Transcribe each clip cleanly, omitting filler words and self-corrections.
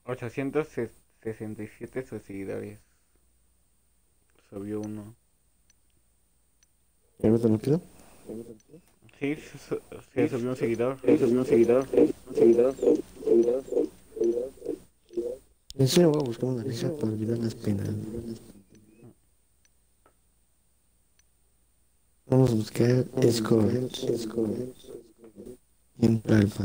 867 sus seguidores. Subió uno. ¿Ya no te lo quedo? Sí, se subió un seguidor. En serio voy a buscar una risa para olvidar las penas. Vamos a buscar Escort. Entra alfa.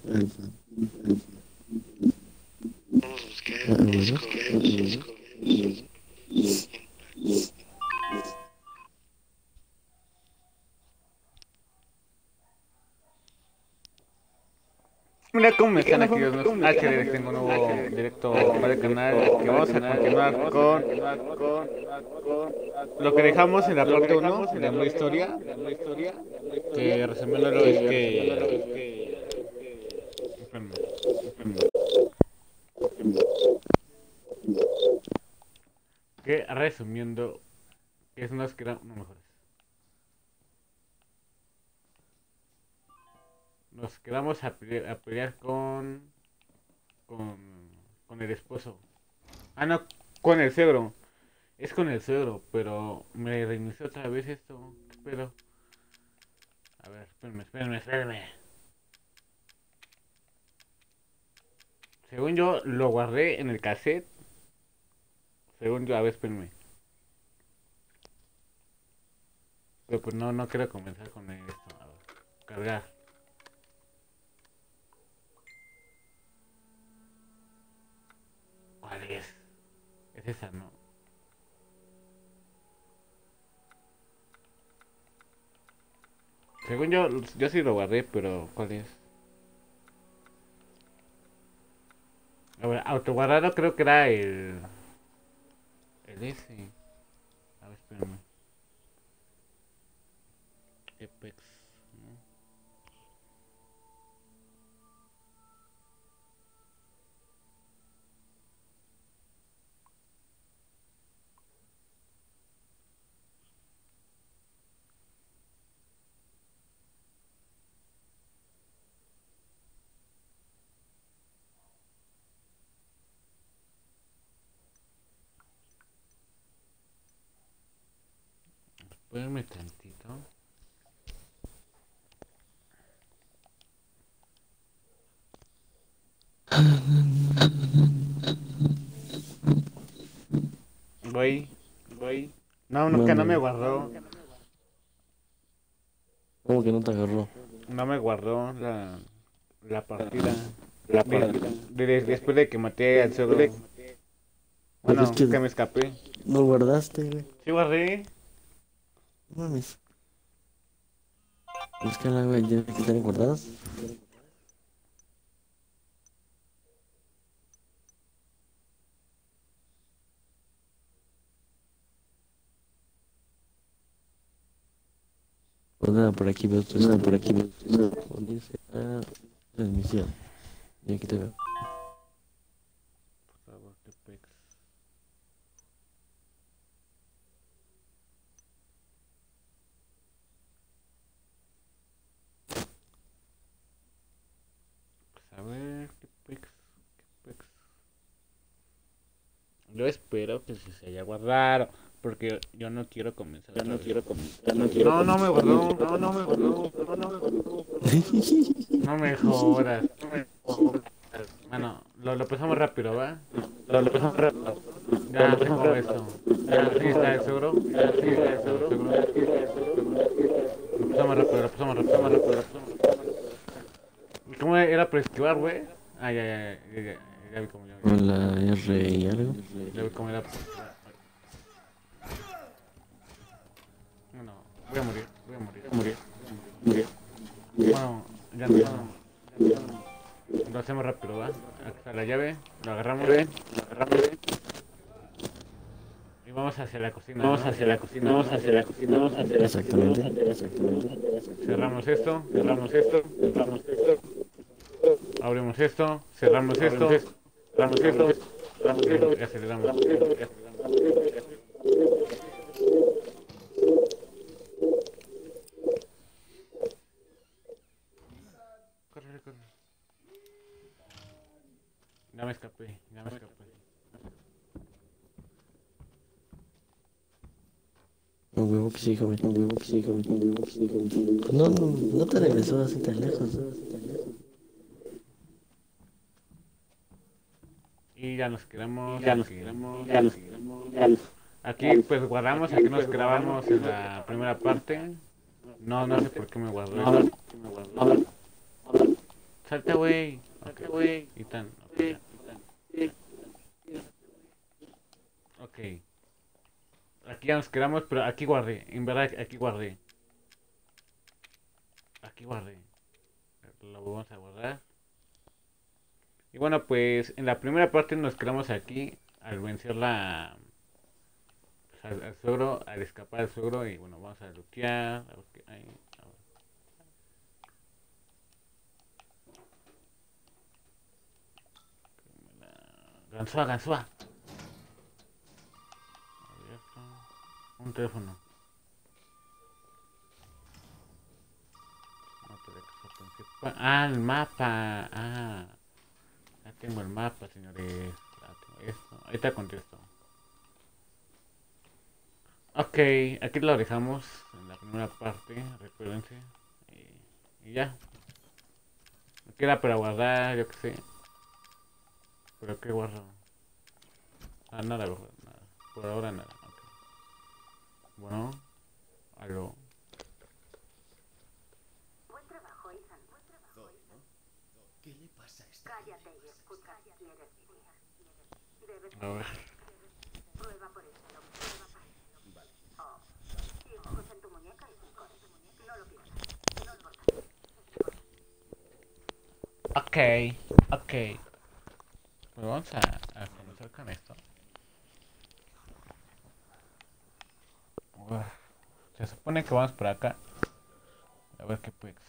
Ah, bueno. Mira cómo me están aquí los HD. Tengo un nuevo directo para el canal. Que vamos a continuar con lo que dejamos en la parte uno de modo historia. Que resumiéndolo es que. Espérame. Que resumiendo, que es unas que eran no mejores. Nos quedamos a pelear con, con el esposo. Ah, no, con el suegro. Es con el suegro, pero me reinició otra vez esto. ¿Qué pedo? A ver, espérenme. Según yo, lo guardé en el cassette. Según yo, a ver, espérenme. Pero pues no quiero comenzar con esto. A ver, cargar. ¿Cuál es? Es esa, ¿no? Según yo sí lo guardé, pero ¿cuál es? A ver, autoguardado creo que era el ese. A ver, espérame. Apex, ¿no? Espérame tantito. Voy. No, que no Manda. me guardó. ¿Cómo que no te agarró? No me guardó la partida. Después de que maté al suegro. Pero es Bueno, que que me escapé. no guardaste, güey. Sí guardé. No mames. Búscala, güey, ya que están guardadas. Pues nada, por aquí veo tu dice, transmisión. Y aquí te veo. Por favor, te pex. Pues a ver, qué pex. Yo espero que se haya guardado. Porque yo no quiero comenzar otra vez. No me guardó. No me jodas. Bueno, lo pasamos rápido, ¿va? Ya tengo esto. Ya, sí está el seguro. Sí está el seguro. Lo pasamos rápido. ¿Cómo era para esquivar, güey? Ah, ya vi cómo, Con la R y algo. ya vi cómo era para esquivar. No, voy a morir. Bueno, ya no. Lo hacemos rápido, ¿va? Aquí está la llave, lo agarramos y vamos hacia la cocina, ¿no? Exactamente. Cerramos esto, abrimos esto, cerramos esto y aceleramos. Corre. Ya me escapé, ya me escapé. Un huevo que sí, joven. Un huevo que sí, joven. Un huevo que sí, joven. No, no, no te regresó así tan lejos, ¿no? Y ya nos quedamos Ya nos aquí. quedamos, ya nos quedamos, ya nos Aquí pues guardamos, aquí nos pues guardamos, grabamos en la primera parte. No, no sé por qué me guardó no, eso. a ver, Salta, güey. Ok. güey, Y tan. Ok, ya. Ok. Aquí ya nos quedamos, pero aquí guardé. En verdad, aquí guardé. Aquí guardé. Lo vamos a guardar. Y bueno, pues en la primera parte nos quedamos aquí al vencer al suegro, al escapar al suegro. Y bueno, vamos a lootear. A ver qué hay. A ver. Ganzúa, ganzúa. Abierto. Un teléfono. Mapa de casa principal. Ah, el mapa. Ah, ya tengo el mapa, señores. Ya tengo esto. Ahorita contesto. Ok, aquí lo dejamos en la primera parte, recuérdense. Y ya. Me queda para guardar, yo qué sé. ¿Pero qué guardo? Ah, nada, nada. Por ahora nada. Ok. Bueno, algo. Buen trabajo, Ethan. Buen trabajo, Ethan. ¿Qué le pasa a esta Cállate y escucha. Quieres vivir. Debes A ver. prueba por este lado. Prueba por este lado. Vale. Oh. Ojos en tu muñeca y sin corte. No lo pierdas. No importa. Ok, ok. Pues vamos a comenzar con esto. Uf, se supone que vamos por acá. A ver qué pues.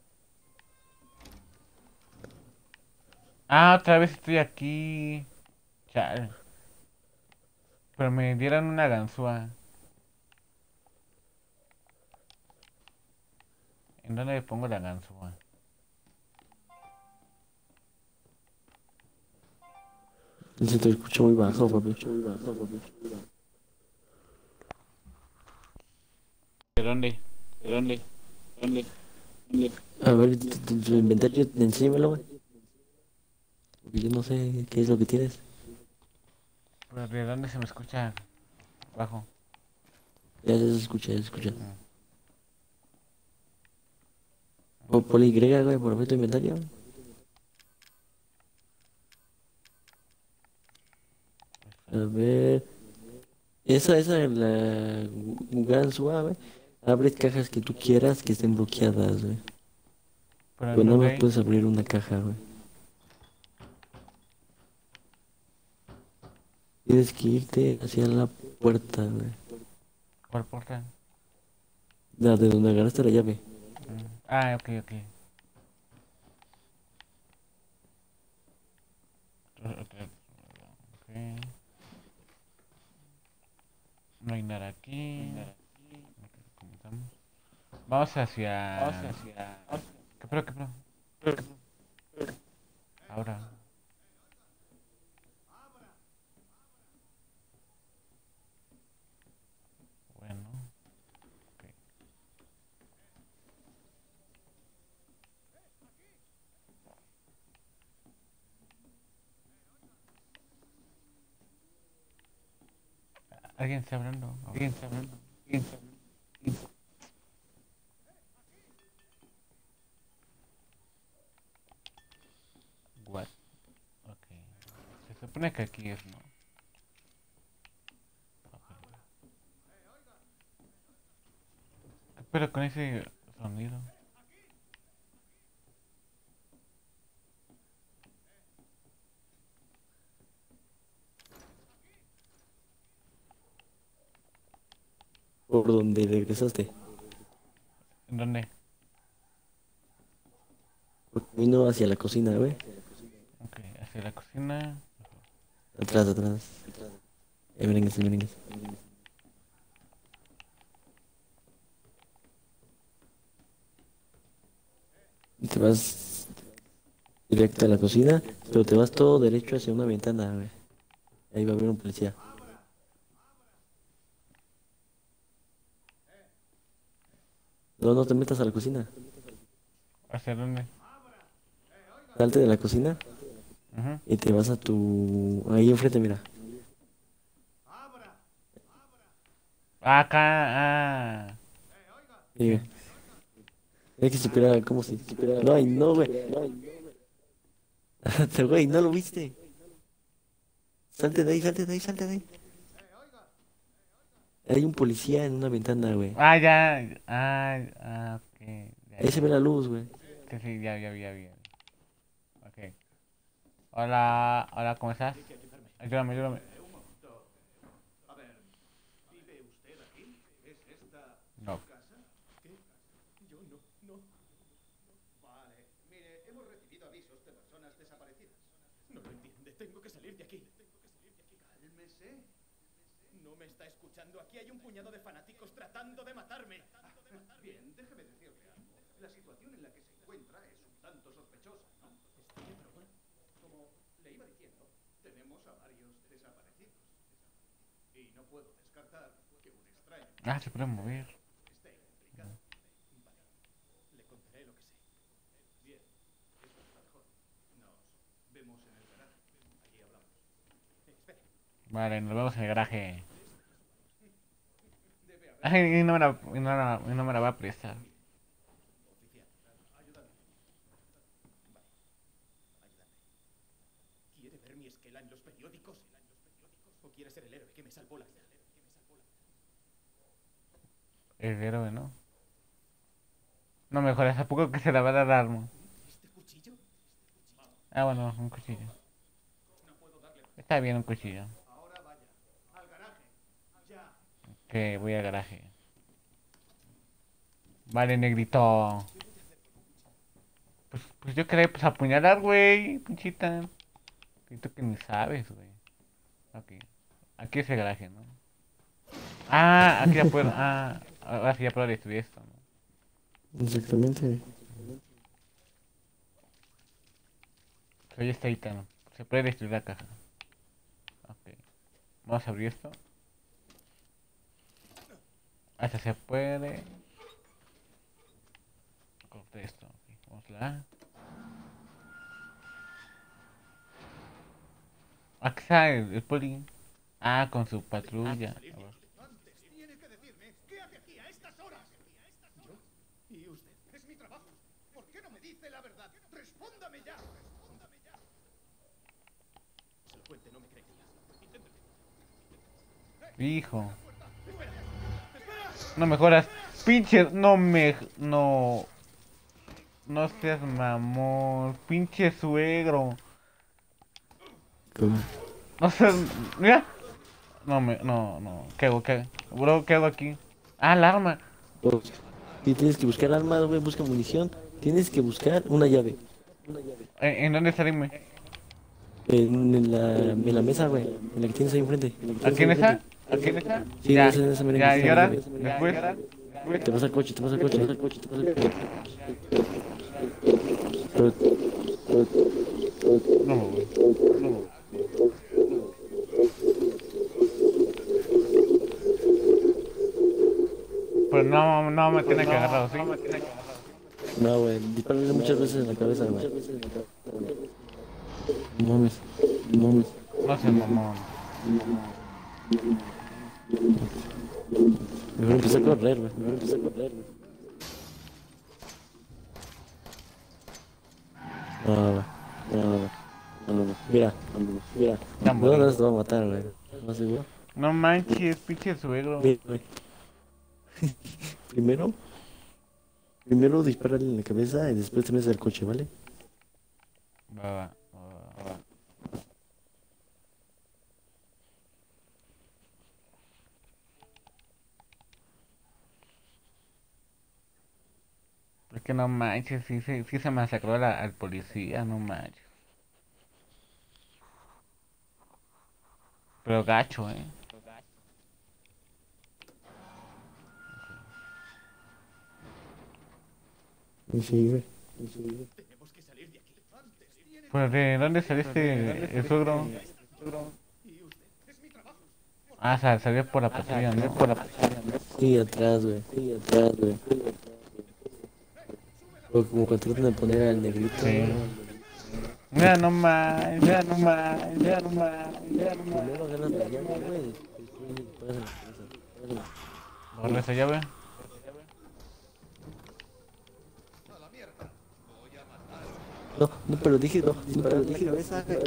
Ah, otra vez estoy aquí. Chale. Pero me dieron una ganzúa. ¿En dónde le pongo la ganzúa? Se te escucha muy bajo, papi. ¿De dónde? ¿De dónde? ¿Dónde? ¿Dónde? A ver, tu inventario, enséñamelo, güey. Porque yo no sé qué es lo que tienes. ¿Pero de dónde se me escucha bajo? Ya se escucha, ya se escucha. Mm. Por Y, güey, por ver tu inventario. A ver. Esa es la Gansua, güey. Abre cajas que tú quieras que estén bloqueadas, güey. ¿Pero en Pues nada dónde más hay? puedes abrir una caja, güey. Tienes que irte hacia la puerta, güey. ¿Cuál puerta? La de donde agarraste la llave. Ah, ok, ok. Ok. No hay nada aquí. Ok, comenzamos. Vamos hacia... ¿Qué pero, qué pero? Ahora. Bueno. Ok. ¿Alguien está hablando? ¿Alguien está hablando? ¿Alguien está hablando? What? Ok. Se supone que aquí es, ¿no? Ok. ¿Qué pero con ese sonido? Por donde regresaste. ¿En dónde? Por camino hacia la cocina, güey. Ok, hacia la cocina. Atrás, atrás. El merengues, el merengues. Y te vas directo a la cocina, pero te vas todo derecho hacia una ventana, güey. Ahí va a haber un policía. No, no te metas a la cocina. ¿Hacia dónde? Salte de la cocina Ujú. y te vas a tu... Ahí enfrente, mira. Acá, ah. Sí. Es que supiera cómo se... No, ay, no, güey. Güey, no lo viste. Salte de ahí, salte de ahí, salte de ahí. Hay un policía en una ventana, güey. Ah, ya. Ok. Ya, Ahí se ve ya. la luz, güey. Sí, sí, ya vi. Ok. Hola, hola, ¿cómo estás? Ayúdame. No. No lo entiende. Tengo que salir de aquí. Cálmese. No me está escuchando. Aquí hay un puñado de fanáticos tratando de matarme. Bien, déjeme decirle algo. La situación en la que se encuentra es un tanto sospechosa, ¿no? ¿Está de broma? Como le iba diciendo, tenemos a varios desaparecidos. Y no puedo descartar que un extraño Ah, se puede mover. esté implicado. Vale. Le contaré lo que sé. Bien, eso está mejor. Nos vemos en el garaje. Allí hablamos. Espere. Vale, nos vemos en el garaje. Debe haber Ay, y no me la va a prestar. oficial. Ayúdame. Vale. Ayúdame. ¿Quiere ver mi esquela en los periódicos? ¿O quiere ser el héroe que me salvó la vida? El héroe, ¿no? No, mejor es a poco que se la va a dar arma. ¿Este cuchillo? Ah, bueno, un cuchillo. No puedo darle más. Está bien un cuchillo. Ahora vaya. Al garaje. Ya. Que voy al garaje. Vale, negrito. Pues yo quería pues apuñalar, güey, pinchita. Siento que ni sabes, güey. Ok. Aquí es el garaje, ¿no? Ah, aquí ya puedo. Ah, ahora sí ya puedo destruir esto, ¿no? Exactamente. Soy este ítem. Se puede destruir la caja. Ok. Vamos a abrir esto. Hasta se puede. Corté esto. Ok, vamos a la. Aquí está el poli. Ah, con su patrulla. A ver. Antes tiene que decirme qué hace aquí a estas horas. ¿Yo? ¿Y usted? Es mi trabajo. ¿Por qué no me dice la verdad? ¡Respóndame ya! ¡Respóndame ya! Se lo cuente, no me creería. Inténtelo. Hijo. ¡Espera! ¡Espera! No mejoras. Pinche. No. No seas mamón. Pinche suegro. ¿Cómo? No seas. Mira. No. ¿Qué hago? Bro, ¿qué hago aquí? Ah, la arma. Pues, y tienes que buscar armas, güey, busca munición. Tienes que buscar una llave. ¿En dónde salirme? En la mesa, güey. En la que tienes ahí enfrente. ¿Aquí en esa? ¿Aquí en esa? Sí, Ya. en esa mera Ya, que y está la ahora. llave. Después. Te vas al coche, te vas al coche, te vas al coche, te vas al coche. Pero, No me voy. Pues no me tiene que agarrar, ¿sí? no, güey, dispárale muchas veces en la cabeza, güey. No mames, no mames. No seas mamón. Mejor empieza a correr, güey. Mejor empieza a correr, güey. No, güey. No. Mira, mira. Ya No, morí. no te va a matar, güey. ¿Estás seguro? No manches, pinche suegro. Mira, güey. Primero, primero dispárale en la cabeza y después te metes al coche, ¿vale? Va. Es que no manches, sí se masacró al policía, no manches. Pero gacho, ¿eh? Sí, güey. Tenemos que salir de aquí. Antes Pues ¿de dónde saliste el suegro? Y usted, es mi trabajo. Ah, salió por la patrulla, ¿no? Sí, atrás, güey. Sí, atrás, güey. O como cuando tratan de poner al negrito. Sí. Mira nomás, mira nomás, mira nomás, mira nomás. Primero ganas la llave, güey. Después le pagas en la cabeza. Borra esa llave. A la mierda. Voy a matar. No, no, pero dije, no, pero dije, cabeza, güey.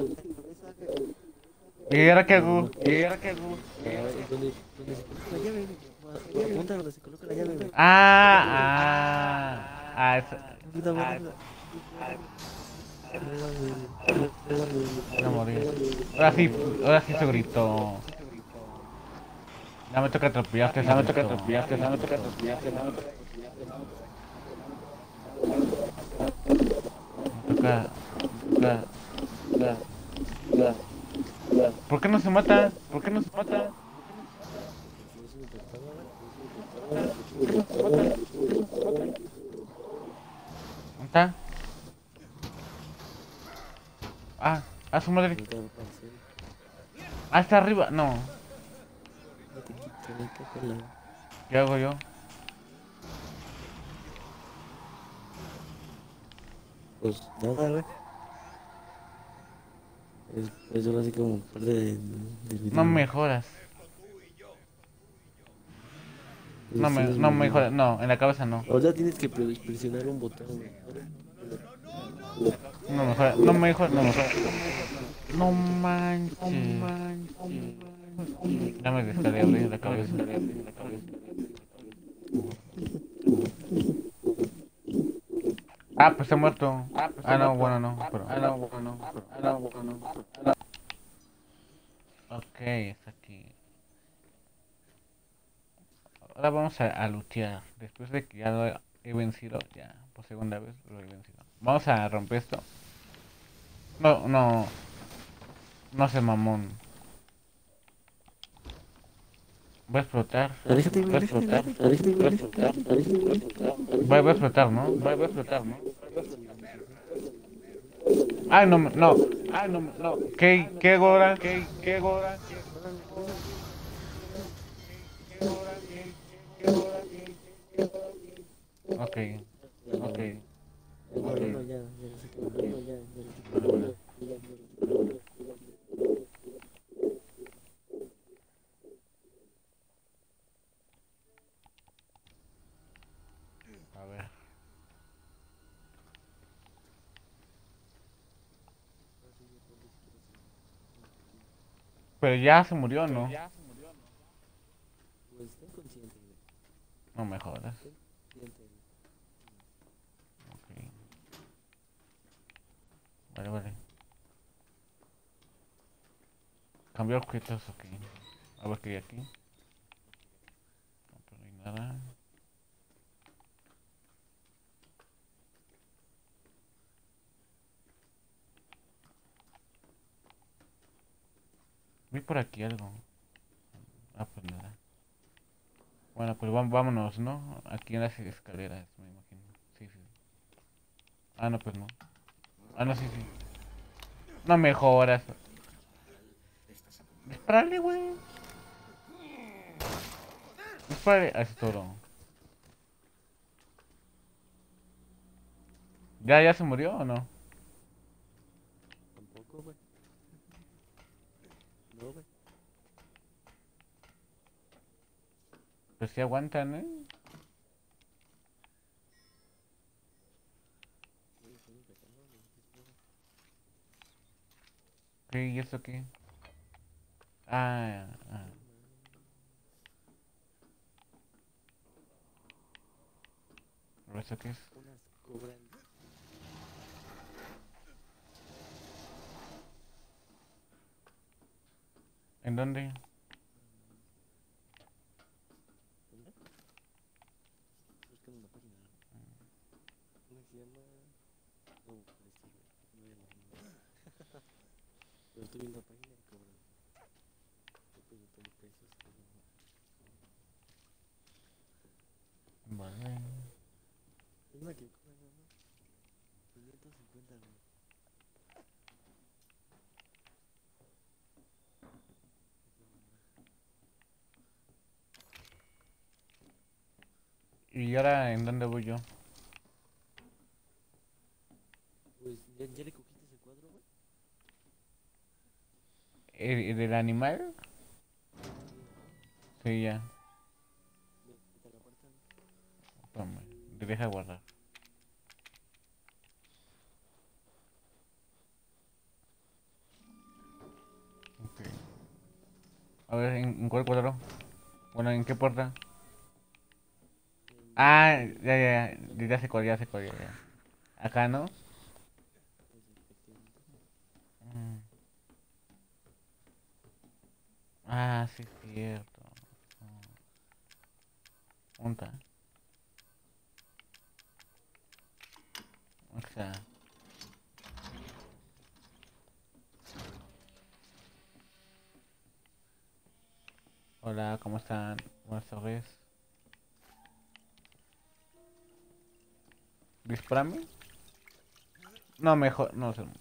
¿Y ahora qué hago? ¿Y ahora qué hago? Donde se coloca la llave, güey. Apunta donde se coloca la llave, güey. Esa. No morí. Ahora sí se gritó. Ya me toca atropellarte, ya me toca atropellarte, ya me toca atropellarte, ya me toca. ¿Por qué no se mata? ¿Por qué no se mata? ¿Dónde está? Su madre. Está arriba. No. ¿Qué hago yo? Pues nada, güey. Es solo así como parte del video. No me jodas. No me jodas. No, en la cabeza no. Ahora tienes que presionar un botón, güey. No me jodas. No me jodas. No me jodas. No manches. Ya me descargué la cabeza. Pues está muerto. No, bueno, no. Ok, está aquí. Ahora vamos a lootear. Después de que ya lo he vencido, ya por segunda vez lo he vencido. Vamos a romper esto. No sé, mamón. Va a explotar. Aléjate, güey, aléjate, güey. Va a explotar, ¿no? Va a explotar, ¿no? No. No. ¿Qué Gora? ¿Qué Gora? Ok. No, ya se quedó. Vale. A ver. Pero ya se murió, ¿no? Pues está inconsciente, güey. No me jodas. Inconsciente, güey. Ok. Vale. Cambiar objetos, ok. A ver qué hay aquí. No, pero no hay nada. Vi por aquí algo. Pues nada. Bueno, pues vámonos, ¿no? Aquí en las escaleras, me imagino. Sí. No, pues no. No, sí. No mejoras. Disparale, güey. Dispare. Es todo. ¿Ya se murió o no? Tampoco, güey. No, güey. Pues sí aguantan, ¿eh? ¿Qué? ¿Y esto qué? Ah. ¿Pero esto qué es? Unas cobran. ¿En dónde? Buscan una página. Una que se llama. No, este, güey. No voy a la misma. Pero estoy viendo la página y cobran. Estoy preguntando precios. Vale. Es una que cobra nada más. 550, güey. ¿Y ahora en dónde voy yo? Pues, ¿ya le cogiste ese cuadro, güey? ¿El del animal? Sí, ya. Vete a la parte. Espérame, te deja guardar. Ok. A ver, ¿en cuál cuadro? Bueno, ¿en qué puerta? Ah, ya sé cuál, ya sé cuál, ya. Acá, ¿no? Pues, efectivamente. Mm. Ah, sí, es cierto. ¿Dónde está? O sea, hola, ¿cómo están? Buenas tardes. ¿Disparame? No, mejor, no sé.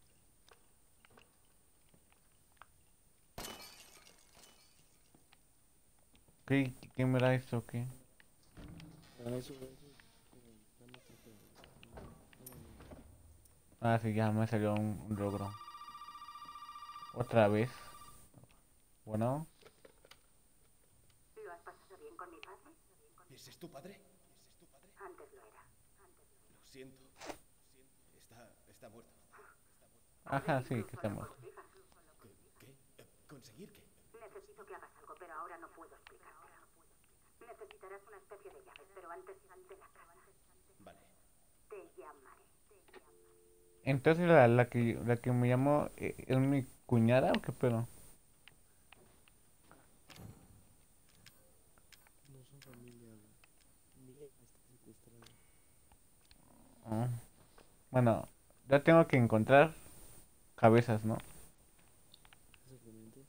¿Qué me da esto o qué? Eso, como, nada más trata de... no. Ah, sí, ya me salió un logro. Otra vez. Bueno, ¿Lo has pasado bien con mi padre? ¿Ese es tu padre? Antes lo era. Lo siento. Está muerto. ajá, sí, que Incluso lo estamos. consigas. ¿Qué? ¿Conseguir qué? Necesito que hagas algo, pero ahora no puedo explicártelo. Necesitarás una especie de llaves, pero antes de la casa. Vale. Te llamaré. Entonces la que me llamó es mi cuñada o qué pedo. No son familia, güey. Miguel está secuestrado. Oh. Bueno, ya tengo que encontrar cabezas, ¿no? Exactamente.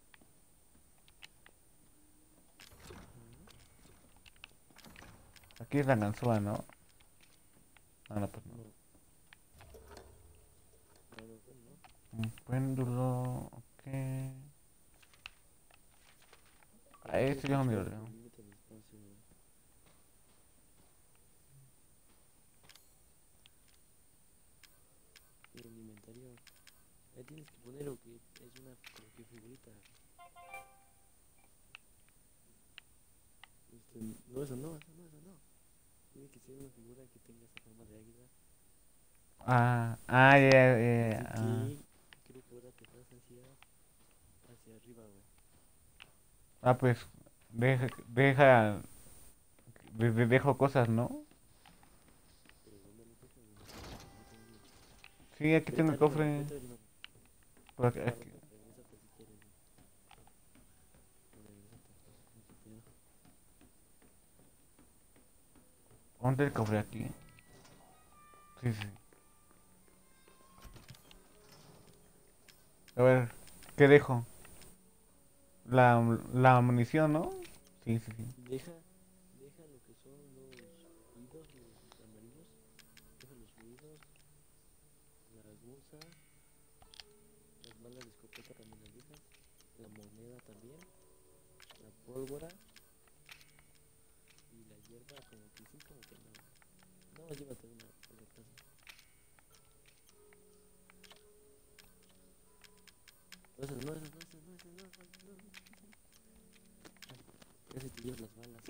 Aquí es la ganzúa, ¿no? Ah, no, pues no. No, claro que no. Un péndulo, ok. A Tienes ese que yo no lo checar leo. el límite de espacio, güey. El inventario. Ahí tienes que poner lo que es una como que figurita. No, eso no. Tiene que ser una figura que tenga esa forma de águila. Ya. Así que creo que ahora te vas hacia arriba, güey. Pues dejo cosas, ¿no? Pero ¿dónde lo dejas, güey? No tengo bien. Sí, aquí tengo el cofre. Vete arriba, güey. Por Déjalo, aquí. regrésate si quieres, güey. No, regrésate. No te pido. ¿Dónde el cofre aquí? Sí, sí. A ver, ¿qué dejo? La munición, ¿no? Sí, sí, sí. Deja lo que son los fluidos, los amarillos. Deja los fluidos, la bolsa, las balas de escopeta también las dejas, la moneda también, la pólvora y la hierba como que sí, como que no. No, llévate una por la casa. No. Casi te llevas las balas.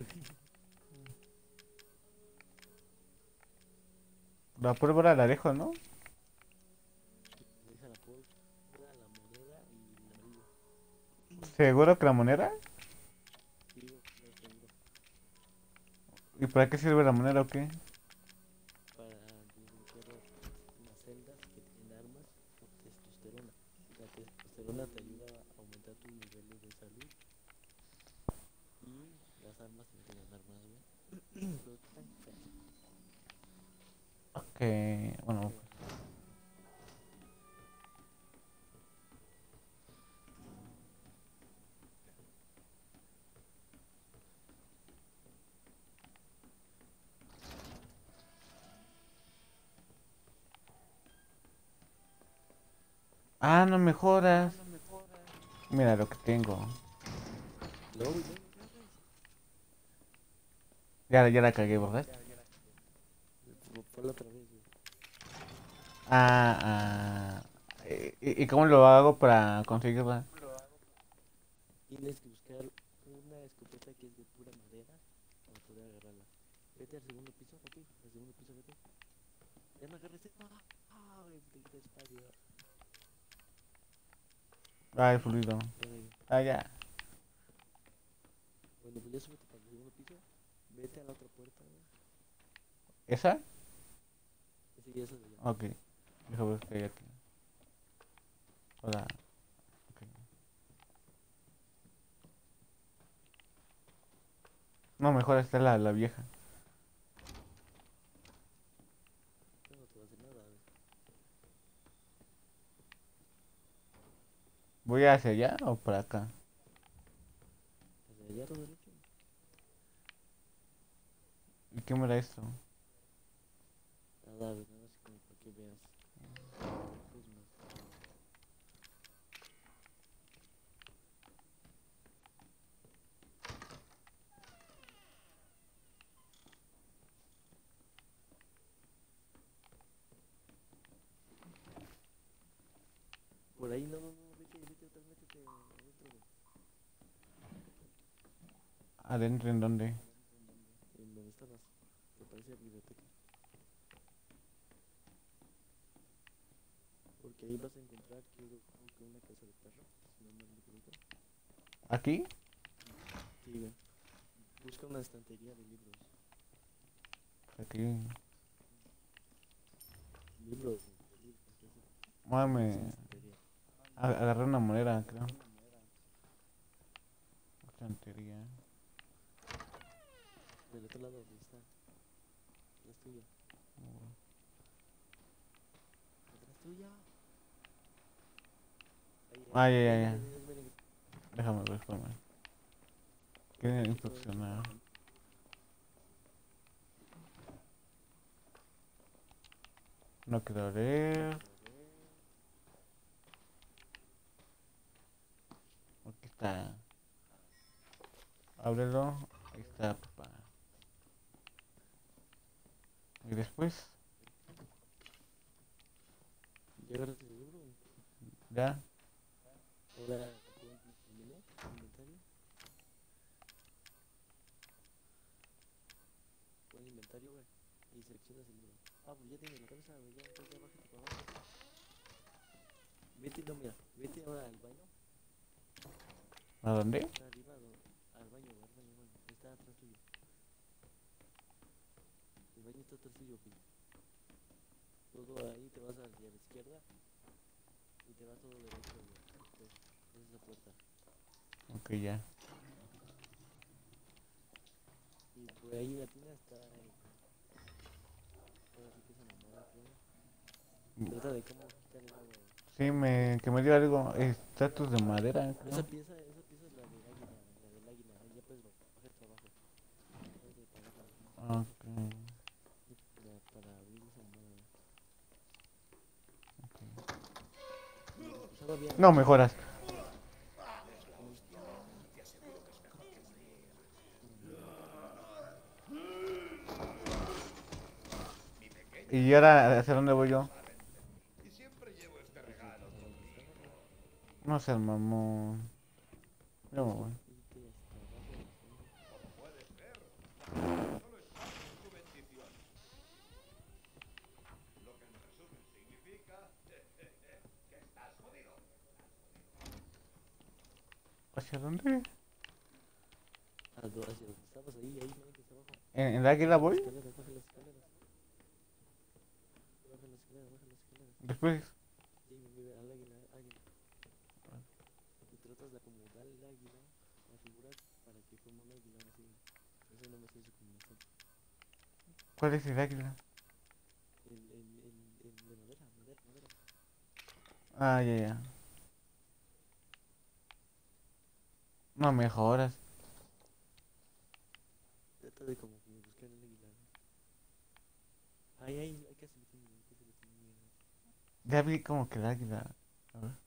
La pólvora la dejo, ¿no? Deja la pólvora, la moneda y el amarillo. ¿Seguro que la moneda? Digo, no seguro. ¿Y para qué sirve la moneda o qué? Para desbloquear las celdas que tienen armas o testosterona. La testosterona te ayuda a aumentar tus niveles de salud y las armas te entregan armas, güey. Pero están feas. Ok, bueno. Ah, no me jodas. Mira lo que tengo. No, güey, no agarres. Ya la cagué, ¿verdad? Fue la otra vez, güey. ¿Y cómo lo hago para conseguirla? Tienes que buscar una escopeta que es de pura madera para poder agarrarla. Vete al segundo piso, papi. Al segundo piso, vete. Ya no agarres esto. Güey, te quita espacio. El fluido. Ya. Bueno, pues ya súbete para el segundo piso. Vete a la otra puerta, güey. ¿Esa? Sí, eso de allá. Ok. Déjame ver qué hay aquí. Hola. Ok. No, mejor está la vieja. No, no te va a hacer nada, güey. ¿Voy hacia allá o por acá? Hacia allá, todo derecho. ¿Y qué me da esto? Nada, güey, nada más como para que veas. Pues más. Por ahí, no, vete, otra vez, métete adentro, güey. ¿Adentro en dónde? En donde estabas, que parece biblioteca. Porque ahí vas a encontrar, creo que una casa de perro, si no me equivoco. ¿Aquí? Sí, güey. Busca una estantería de libros. Aquí. Libros, eso. Mame. Es una estantería. Agarré una moneda, creo. Estantería. Del otro lado, ahí está. Atrás tuya. Atrás tuya. Ya. Déjame ver, espérame. Quieren inspeccionar. No quiero ver. Aquí está. Ábrelo. Ahí está, papá. Y después, ¿Ya agarraste el libro? ya. Ahora, pon el menú, inventario. Pon inventario, güey. Y seleccionas el libro. Pues ya tienes la cabeza, güey. Ya, entonces ya bájate para abajo. Vete, no, mira. Vete ahora al baño. ¿A dónde? Está arriba, al baño, güey. Al baño. Está atrás tuyo. El baño está atrás tuyo, güey. Todo ahí te vas hacia la izquierda. Y te vas todo derecho, güey. Después, esa es la puerta. Ok, ya. Y por ahí en la tina está. Ahora sí que esa mamada, creo. Trata de cómo quitar el agua, güey. Sí, que me dio algo. Estatus de madera, Esa creo. pieza es la del águila, la del águila. Ahí ya puedes bajar para abajo. Puedes pagarla, Ok. para abrir esa mamada. Y empezaba bien. No mejoras. ¿Y ahora hacia dónde voy yo? Y siempre llevo este Pues regalo. para donde estaba, güey. No sé, mamón. Yo me voy. Irte hasta abajo del fondo. No puede ser. Solo estás con tu bendición. Lo que en resumen significa que estás jodido. ¿Hacia dónde? Hacia donde estabas ahí, mira, hasta abajo. ¿En el águila voy? Escaleras, baja las escaleras. Baja las escaleras, baja las escaleras. Después. Sí, mira, al águila, águila. Y tratas de acomodar el águila, la figura, para que forme un águila así. Eso no me sé su combinación. ¿Cuál es el águila? El de madera. Ya. No mejoras. Trata de como que buscar el águila. Hay que hacerlo bien, hay que hacerlo bien. Ya vi como que el águila. A ver.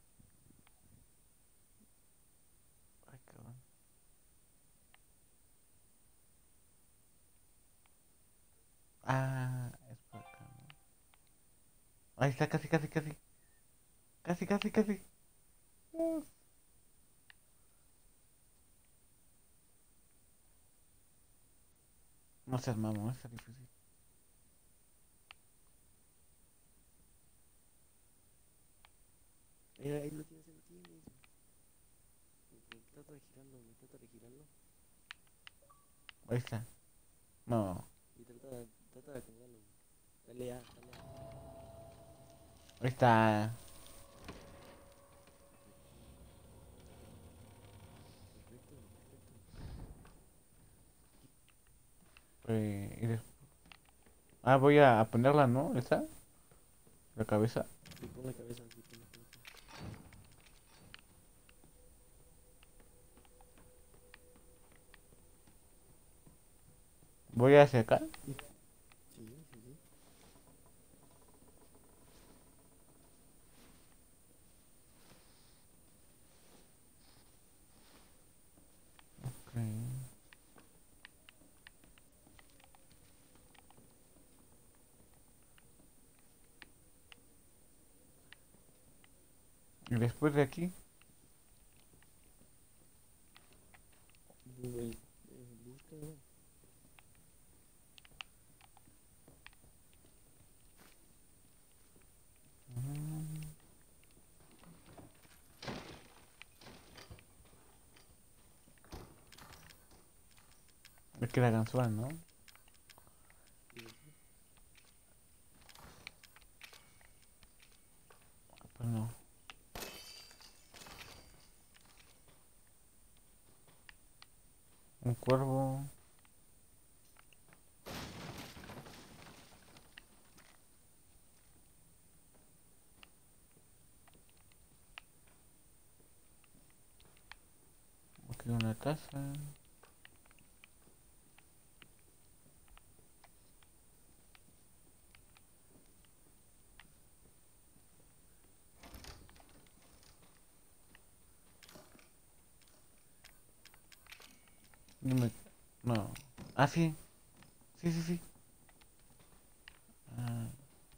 Ay, cabrón. Ahí está, casi, casi, casi. Casi, casi, casi. No seas mamón, está difícil. Ahí lo tienes, ahí lo tienes. Trata de girarlo, güey, trata de girarlo. Ahí está. No, Y trata de acomodarlo, güey. Dale A, dale A. ahí está. Perfecto, perfecto. Y voy a ponerla, ¿no? ¿Esta? La cabeza. Y pon la cabeza, sí, pon la cabeza. Voy hacia acá. Sí, sí, sí. Ok. Y después de aquí. Güey, busca, güey. mm, Me queda gansual, ¿no? Sí, sí. Pues no. Un cuervo. Aquí una taza. Dime. No. Ah, sí. Sí, sí, sí. Ah,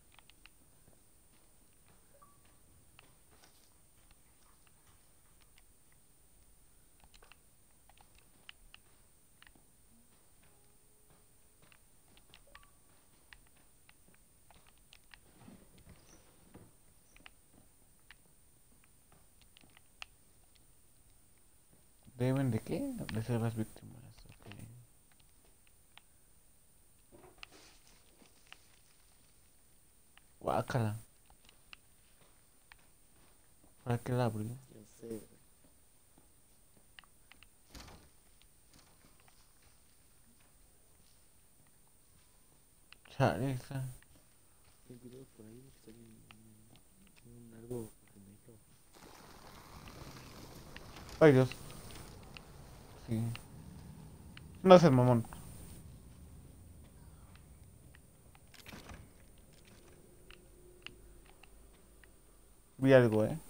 ¿deben de qué? De ser las víctimas. Ok. Guácala. ¿Para qué la abrí? Ya sé, güey. Chale, esa. Ten cuidado por ahí, que está un algo negro. Ay, Dios. Sí. No seas mamón. Vi algo, ¿eh?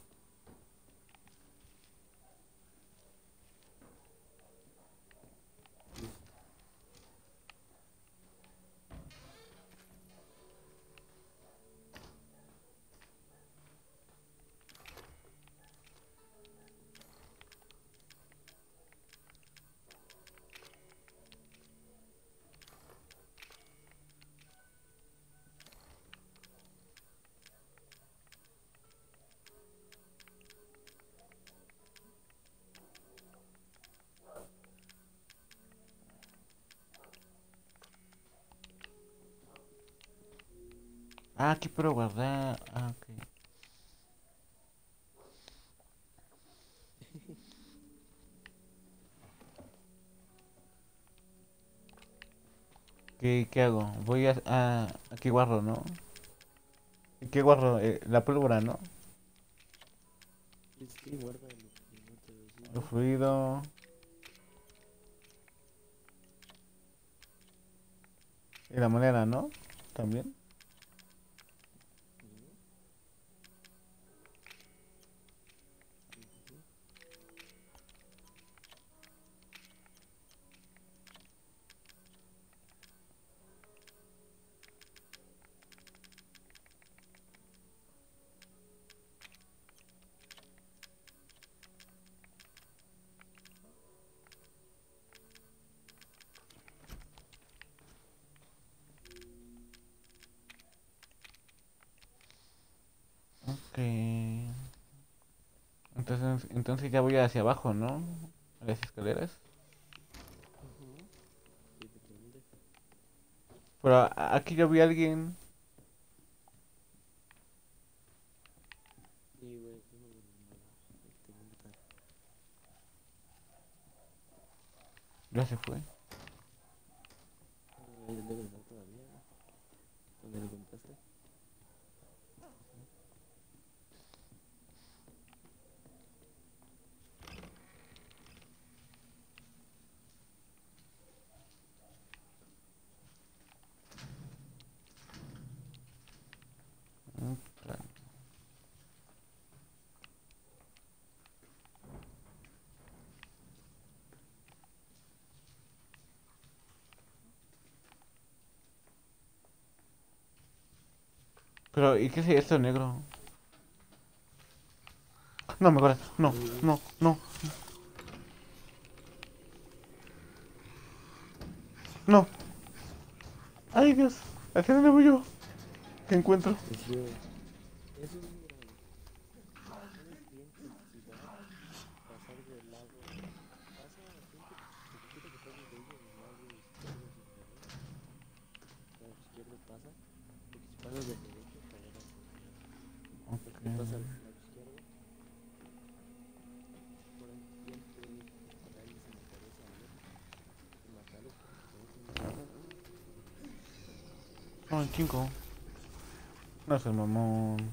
Ah, aquí puedo guardar. Ah, ok. ¿Qué hago? Voy aquí guardo, ¿no? ¿Qué guardo? La pólvora, ¿no? Sí, sí, guarda lo que no te El sirve. fluido. Y la moneda, ¿no? También. Ujú. Sí, sí, sí. Entonces ya voy hacia abajo, ¿no? A las escaleras. Sí, efectivamente. Pero aquí yo vi a alguien. Sí, güey, uno de los malos. Te voy a invitar. Ya se fue. Ahí debe estar todavía, güey. ¿Dónde lo encontraste? Mm, claro. Pero, ¿y qué es esto negro? No, mejor. No, no, no, no. Ay, Dios. ¿Hacia dónde voy yo? ¿Qué encuentro? Atención. Eso es muy grave. Puedes bien considerar pasar del lado. Pasa, tantito que pases de ahí del lado izquierdo sin querer. Lado izquierdo pasa. Porque si pasas del derecho, caerás sin querer. Ok. Imagínate, pasa al lado izquierdo. Por ahí bien puedes dispararles en la cabeza a uno y matarlos porque todavía tienen vida. No, en 5. No es el mamón.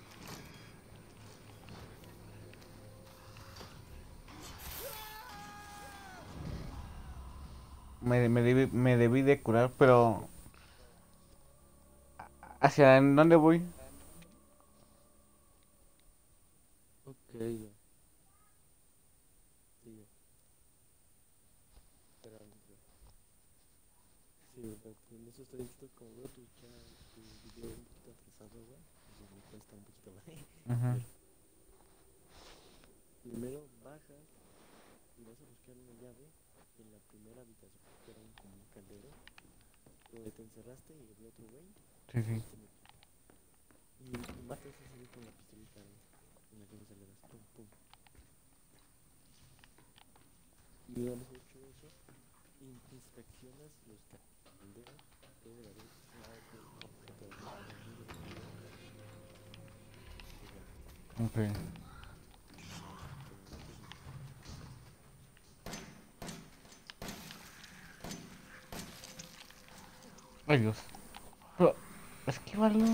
Me debí de curar, pero ¿hacia dónde voy? Ok, ya. Sí, ya. Espérame, güey. Sí, pero en eso estoy listo como veo tu video un poquito atrasado, güey. Eso me cuesta un poquito más. Ujú. Ver. Primero bajas y vas a buscar una llave en la primera habitación, que era como un caldero, donde te encerraste y había otro güey, Sí, ahí sí. te metes. Y matas a ese güey con la pistolita, güey, en la cabeza le das pum pum. Y una vez hecho eso, inspeccionas los calderos, debe de haber algún objeto ahí, algún detonador, y ya, Ok. te lo metes y ya. Ay, Dios. Pero, esquívalo.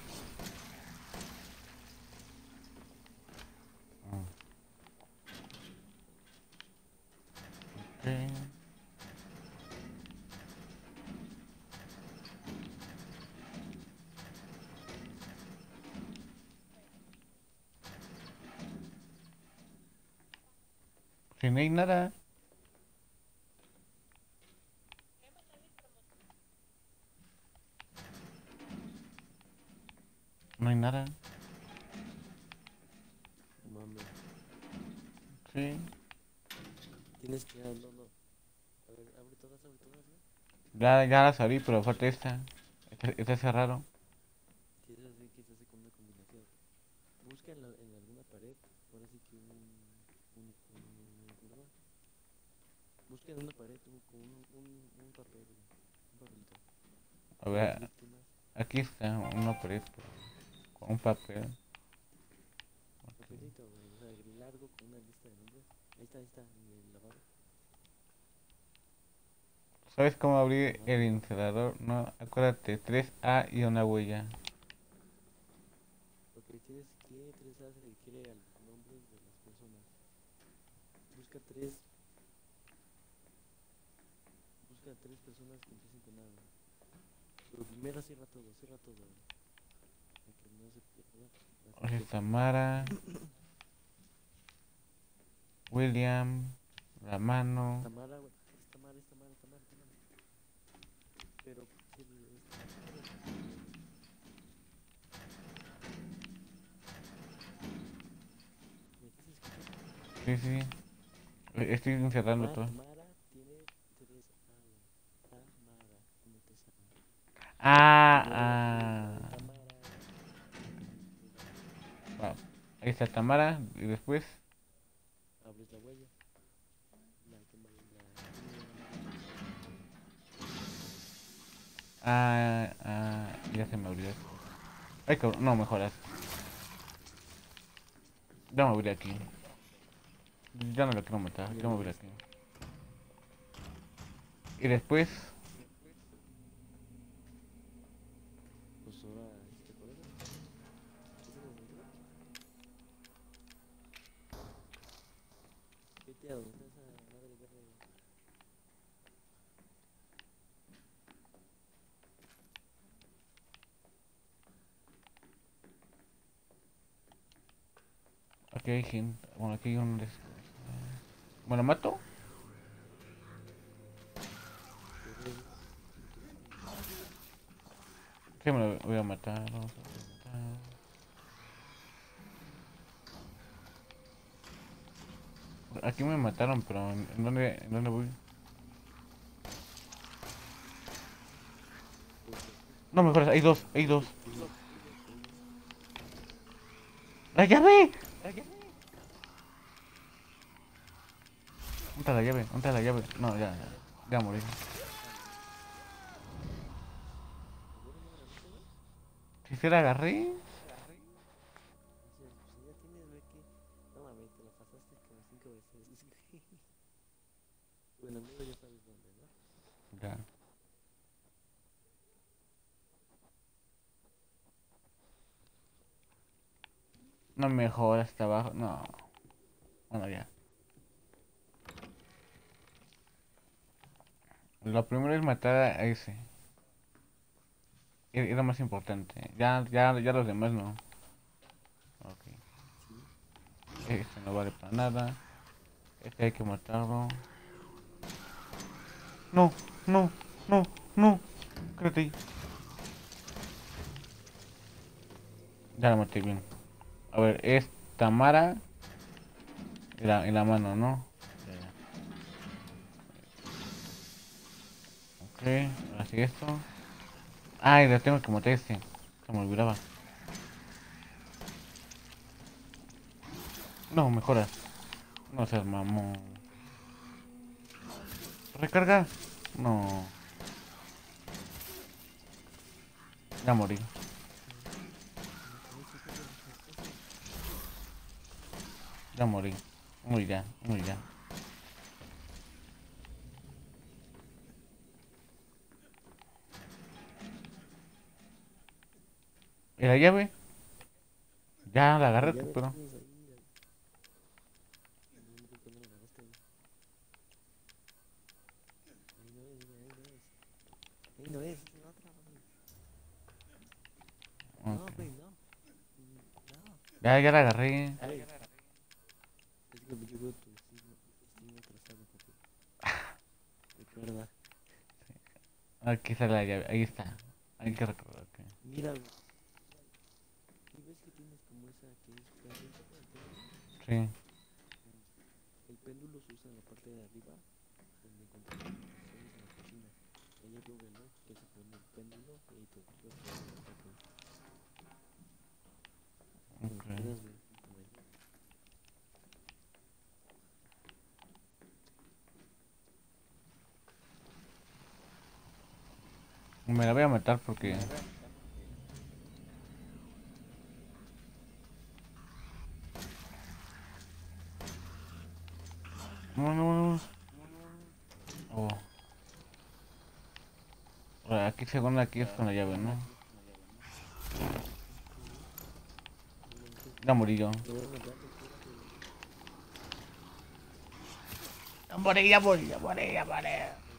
Ah, ok. Si no hay nada. No hay nada. Mames, Sí. tienes que, no, no, a ver, abre todas, güey. Ya la abrí, pero falta esta. Esta cerrado. Que se hace con una combinación. Busca en alguna pared, ahora sí que ¿cómo se llama? Busca en una pared con un papel, güey, un papelito. A Las ver, víctimas, aquí está una pared con un papel. Ok. papelito, güey, o sea, largo con una lista de nombres. Ahí está, en el lavabo. ¿Sabes cómo abrir Lavabo, el lavabo. instalador? No, acuérdate, 3A y una huella. Ok, tienes que 3A se requiere a los nombres de las personas. Busca busca tres personas que empiecen con A, güey. Pero primero cierra todo, güey, para que no se pierda la Esa es secuencia. Tamara, William, la mano. Tamara, güey, es Tamara. Pero si el papel, ¿me estás escuchando? Sí, sí. Estoy encerrando todo. Tamara tiene 3A, güey. Tamara, como te sale. Ah, Primero la de ah. Tamara, güey, y luego la de Va. Ahí está Tamara y después. la huella. La que la Ya se me olvidó. Ay, cabrón, no, mejoras. Ya me voy de aquí. Ya no lo quiero matar, ya me voy de aquí. Y después, pues ahora este colega. ¿Qué tienes dentro? Vete a donde está esa madre verde. aquí hay gente. Bueno, aquí hay un. Bueno, mato. Sí, me lo voy a matar. Vamos a matar. Aquí me mataron, pero en dónde voy? No, mejor, hay dos, hay dos. ¡La llave! ¿Dónde está la llave? ¿Dónde está la llave? No, ya morí. Si la agarré. Dices, pues ya tienes, ve que. No mames, te la pasaste como 5 veces. Bueno, amigo, ya sabes dónde, ¿no? Ya. No mejor hasta abajo. No. Bueno, ya. Lo primero es matar a ese. Es lo más importante. Ya los demás no. Ok. Sí. Este no vale para nada. Este hay que matarlo. No, no, no, no. Quédate. Ya la maté bien. A ver, es Tamara en la mano, ¿no? Ok, ahora sí esto. Ay, la tengo que matar este. Se me olvidaba. No, mejora. No seas mamón. Recarga. No. Ya morí. Ya morí. Muy ya, muy ya. ¿Y la llave? Ya la La agarré, llave la pero. tienes ahí. No, no, ¿por no la agarraste, güey? Ahí no es, güey, ahí no es. Ahí no es la otra, güey. No, Ok. güey, no. No. Ya la agarré. Güey, es que yo veo tu destino trazado, papi. Recuerda. Aquí está la llave. Ahí está. Hay que recordar que. Mira, güey. ¿Y ves que tienes como esa que es péndulo? ¿El péndulo? Sí. El péndulo se usa en la parte de arriba, donde encontramos las posiciones en la cocina. Ahí hay un reloj que se pone el péndulo y ahí te puedes poner el ataque. Cuando Ok. puedas ver, como ahí. Me la voy a matar porque. No, no, no. Oh. Ahora, aquí según aquí es con la llave, ¿no? Ya morí yo. Te voy a matar, espérate, güey. Ya morí, ya morí, ya morí, ya morí.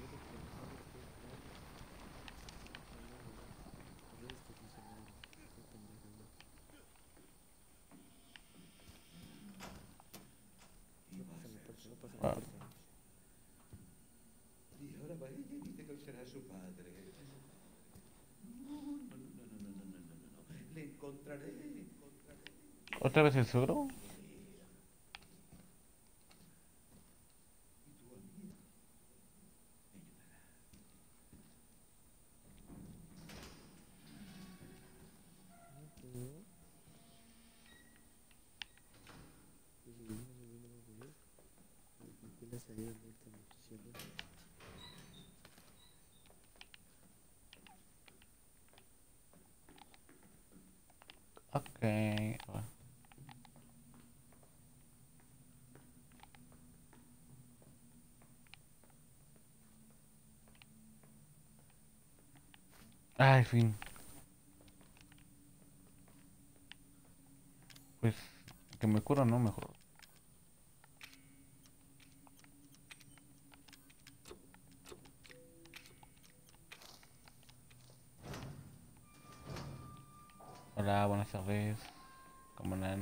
Correr es profesional, güey. No pendejo, güey. No pasa la puerta, no pasa la Ah, puerta. Y ahora va ella y dice que él será su padre. No, no, no, no, no, no, no, no, no, no. Le encontraré, le encontraré. ¿Otra vez el suegro? Y tu amigo me ayudará. ¿Qué? Pues sí, no me viene a morir. Ya salieron de esta nutrición. Ok. Ay, fin. Pues que me curo, ¿no? Mejor. Hola, buenas tardes. ¿Cómo andan?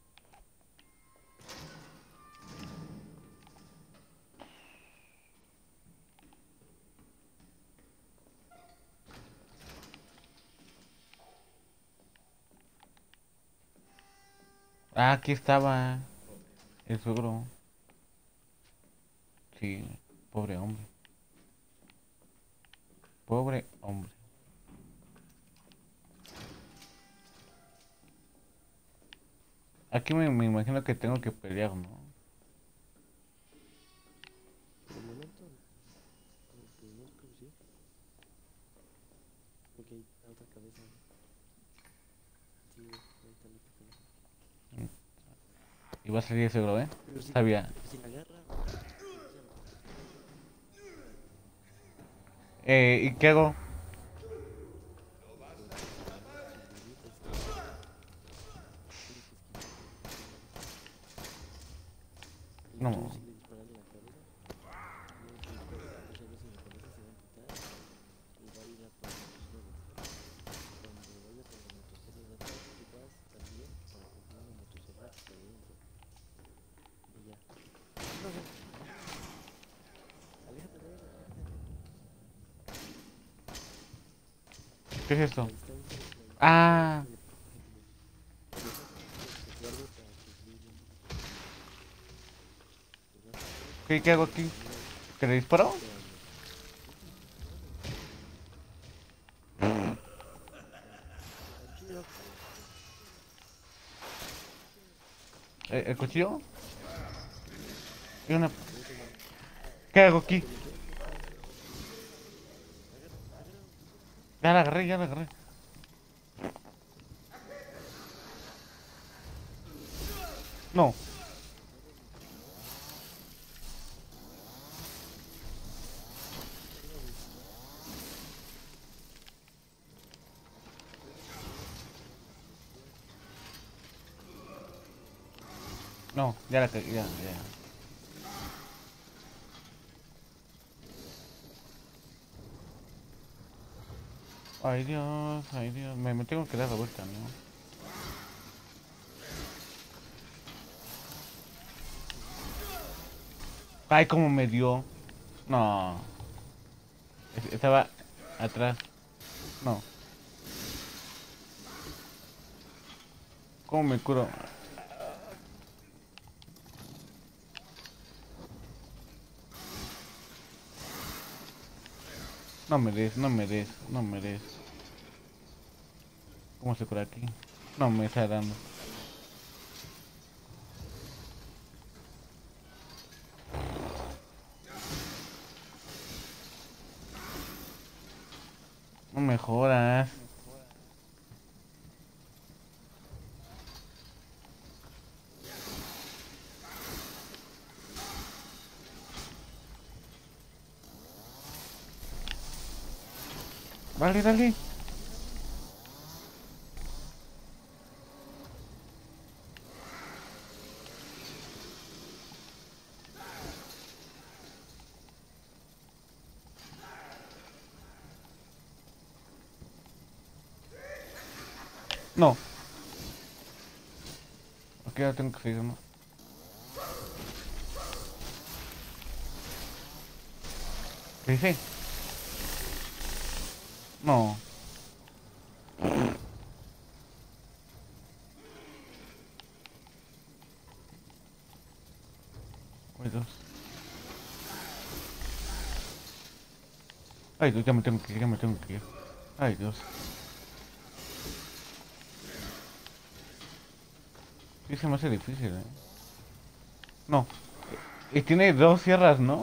Ah, aquí estaba el suegro. Sí, pobre hombre. Pobre hombre. Aquí me imagino que tengo que pelear, ¿no? Por el momento, pues no creo que sí. Porque hay la otra cabeza. Sí, ahí está la otra cabeza. Y va a salir el suegro, ¿eh? Pero si, Sabía. si la agarra, ¿Y qué hago? y tú No. si le disparas en la cabeza, no te disparas muchas veces en la cabeza, se va a amputar y va a ir a por tus dedos. Cuando vaya por la motosierra de atrás, tú vas también para coger una motosierra por dentro. Y ya. No, no. Aléjate de él, aléjate de él. ¿Qué es La esto? distancia es la distancia. Ah, Deja que guarde para que subir bien poquito. Te vas a hacer ¿qué hago y aquí? no ¿Que le disparo? espérame. Tranquilo. ¿El cuchillo? Y una... Yo te mando. ¿Qué hago aquí? Te lo quedas que está. Agárralo. Ya la agarré, ya la agarré. No. No, ya la cagué, ya, ya. Ay Dios, me tengo que dar la vuelta, ¿no? Ay, cómo me dio. No. Estaba atrás. No. ¿Cómo me curo? No me des, no me des, no me des. ¿Cómo se cura aquí? No me está dando. No me jodas. Vale, dale. No. Ok, ya tengo que seguir, ¿no? ¿Qué dice? No. Ay, Dios. Ay, Dios, ya me tengo que ir, ya me tengo que ir. Ay, Dios. Sí, se me hace difícil, ¿eh? No. Y tiene dos sierras, ¿no?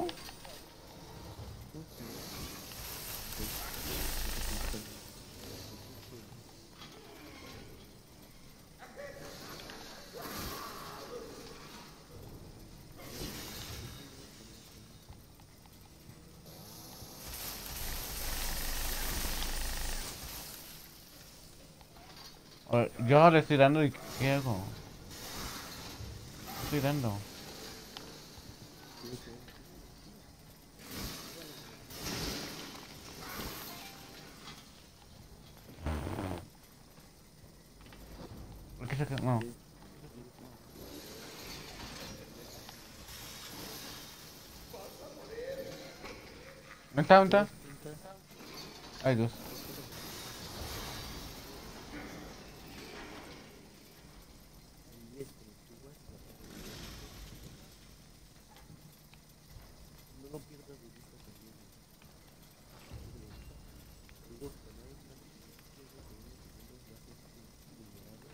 A ver, yo ahora estoy dando y ¿qué hago? Estoy dando. ¿Por qué se quedó? No. ¿Dónde está? ¿Dónde está? Hay dos. No lo pierdas de vista también. Digo, cuando hay una pierde por unos segundos ya se hace vulnerable.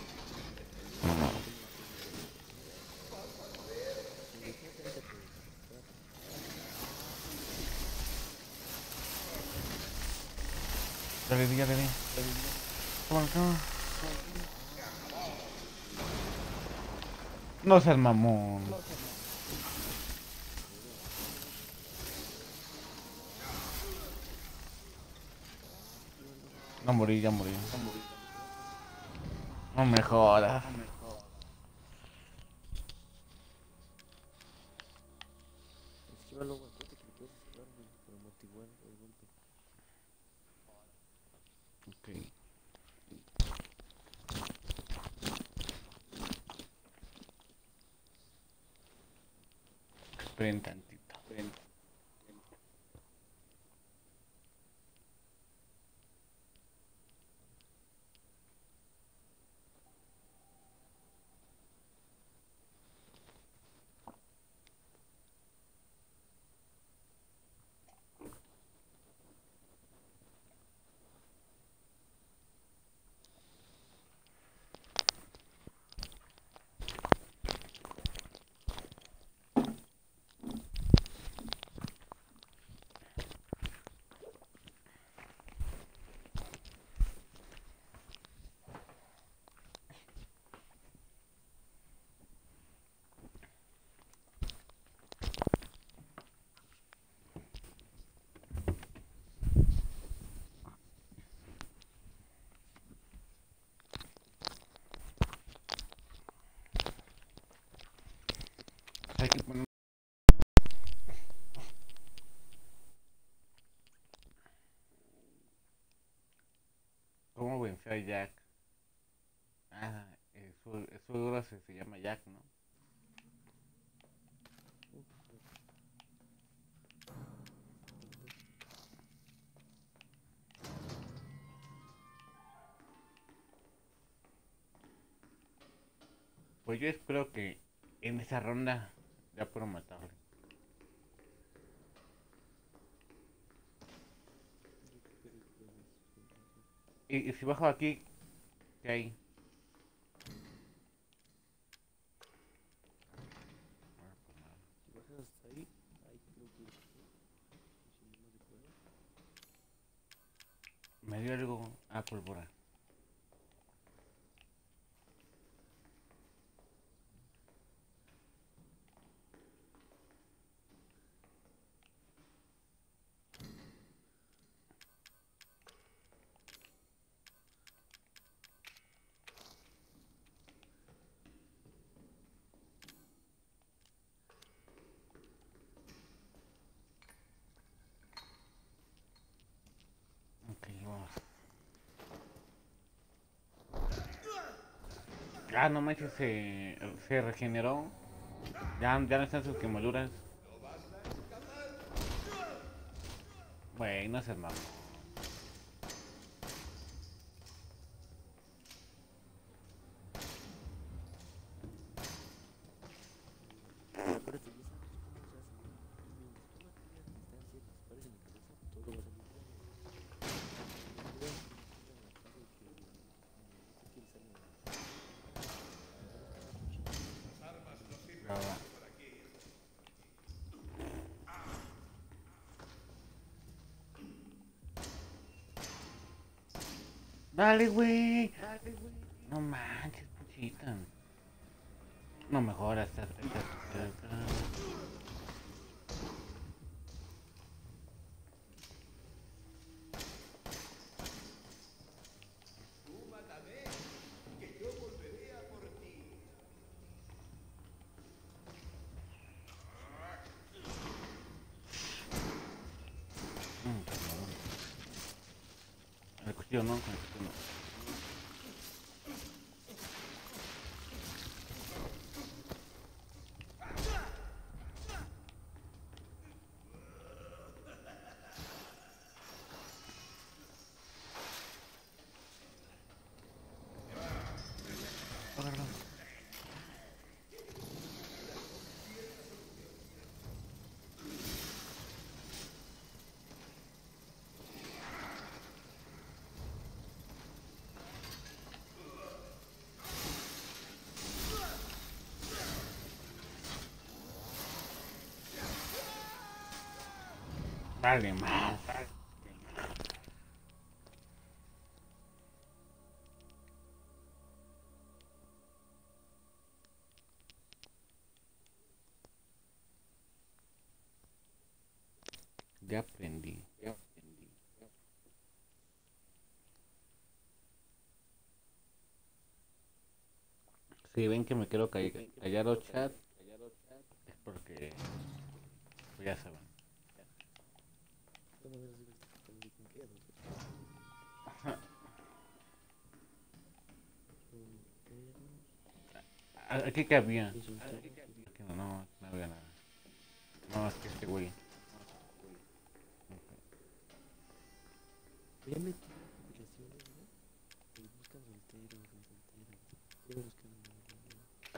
Imagínate ahorita que estás Ya le di. Toma, toma. No seas mamón. No morí, ya morí. No me jodas. esquívalo, acuérdate que le puedes esquivar, güey, para amortiguar el golpe. Ok. Esperen tantito. Hay que poner... ¿Cómo vencer a Jack? Ah, su dura se llama Jack, ¿no? Pues yo espero que en esa ronda ya puedo matarle. Y si bajo aquí, ¿qué hay? Si bajas hasta ahí, ahí creo que si no se puede. Me dio algo. Ah, pólvora. Ok, vamos. Ah, no manches, se regeneró. Ya no están sus quemaduras. Güey, no seas mamón. Pero acuérdate, ya sabes cómo se hace, güey. Mientras tú mantengas la distancia y dispares en la cabeza, todo va a salir bien, güey. No veas que le estén avanzando y que no sé quién salga. Primero está la cuchilla. Ya va. Dale, güey. No manches, puchita. No mejora esta. Tú mátame, que yo volveré a por ti. El cuchillo no, con el cuchillo no. Agárralo. Vale, más. Ya aprendí. Si ven que me quiero callado chat, es porque pues ya saben. ¿Cómo ves así con qué? Aquí que había. Resultados. Aquí no había nada. No, es que este güey. Voy a meter publicaciones, ¿no? Y buscan solteros o solteras. Voy a buscar un novio, ¿no?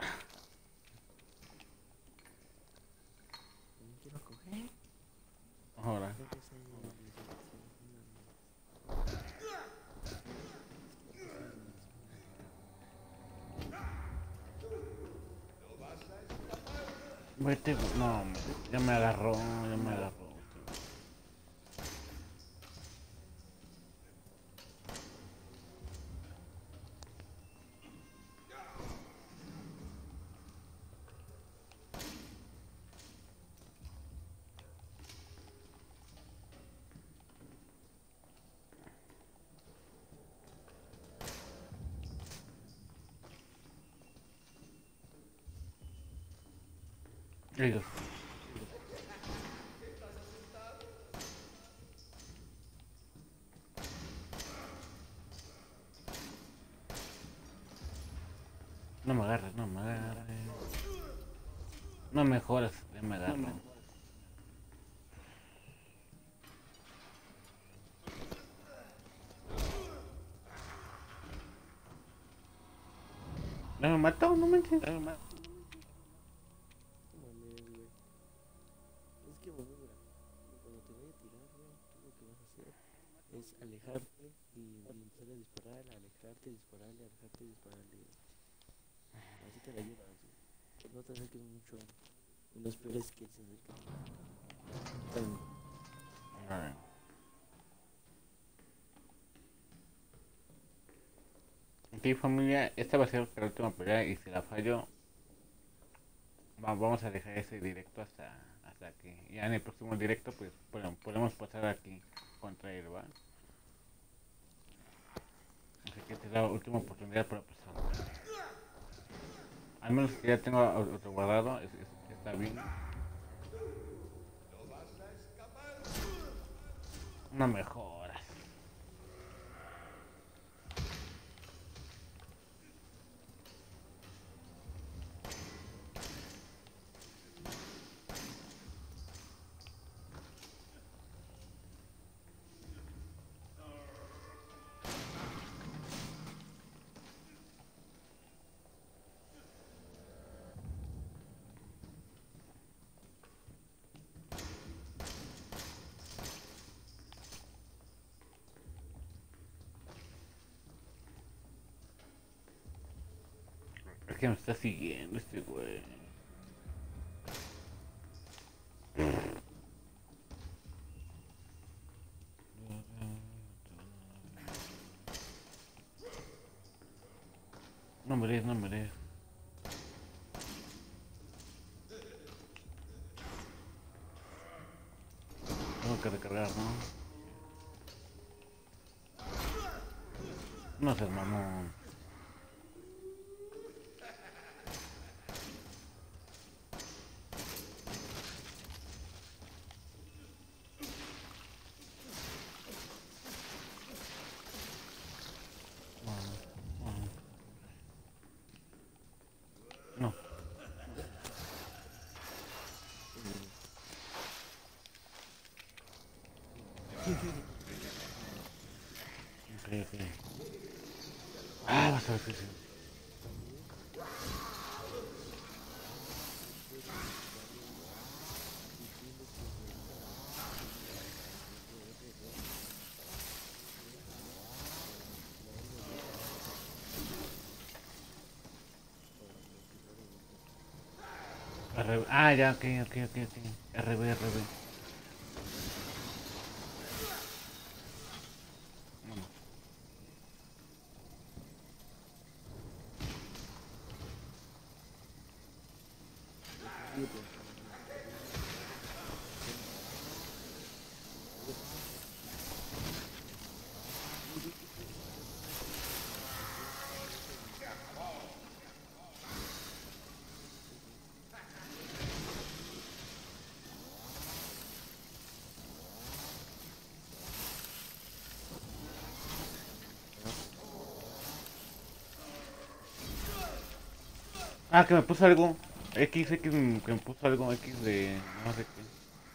También quiero coger. Ahora. Creo que esa es la selección. Vete, no, ya me agarró, ya me agarró. Ellos. No me agarres, no me agarres. No mejoras, ya me agarro. No me mató, no manches. No mames, güey. Es que, bueno, mira, cuando te vaya a tirar, güey, tú lo que vas a hacer es alejarte y empezar a disparar, alejarte, dispararle, alejarte, dispararle. Así te la llevas, güey. No te acerques mucho y no esperes que se acerque. También. Vale. Ok, familia, esta va a ser la última pelea y si la fallo, vamos a dejar ese directo hasta aquí. Ya en el próximo directo, pues podemos pasar aquí contra él, ¿va? Así que esta es la última oportunidad para pasar. Al menos que ya tengo otro guardado, está bien. No mejoras. Es que me está siguiendo este güey. No me des, no me des. Tengo que recargar, ¿no? No seas mamón. No. Ok, ok. Ah, va a ser difícil. Ah, ya, ok, ok, ok, ok. RB, RB. Vamos. Ah, que me puso algo. X, que me puso algo X de no sé qué.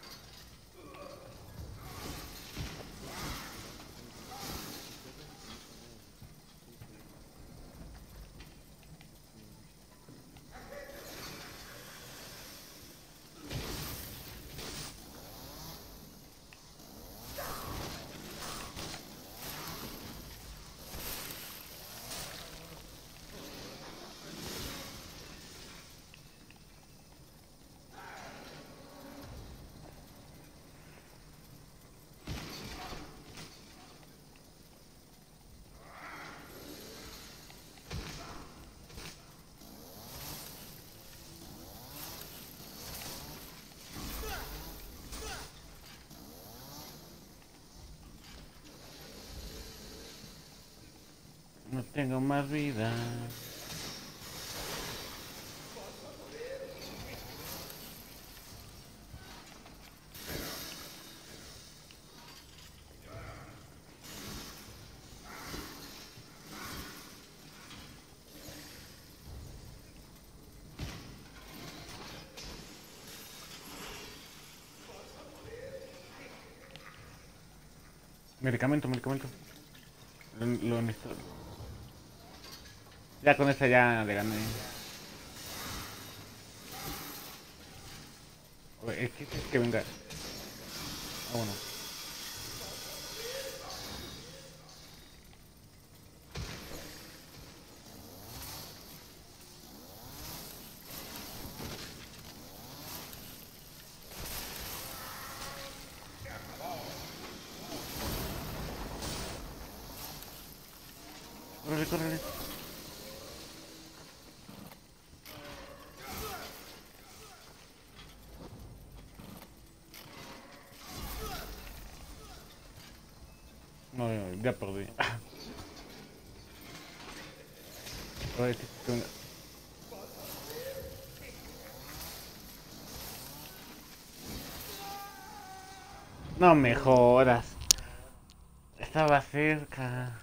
No tengo más vida. Medicamento, medicamento. Lo necesito. Ya con esta ya le gané. Oye, es que venga. Ah, bueno. Córrele, córrele. No, ya perdí. Oye, que venga. No me jodas. Estaba cerca.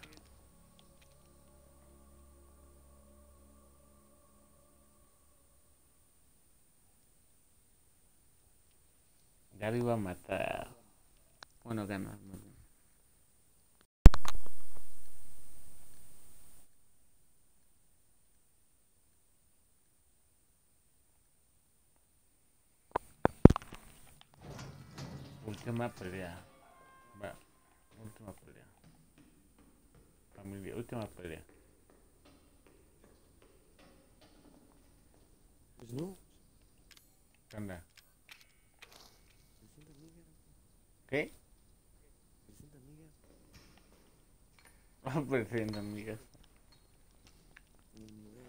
Ya lo iba a matar. Bueno, ganas. Última pelea. Va. Última pelea. Familia, última pelea. Pues no, ¿Qué onda? 300 migas, ¿Qué? 300 migas. Presenta, amigas. En mi modelo.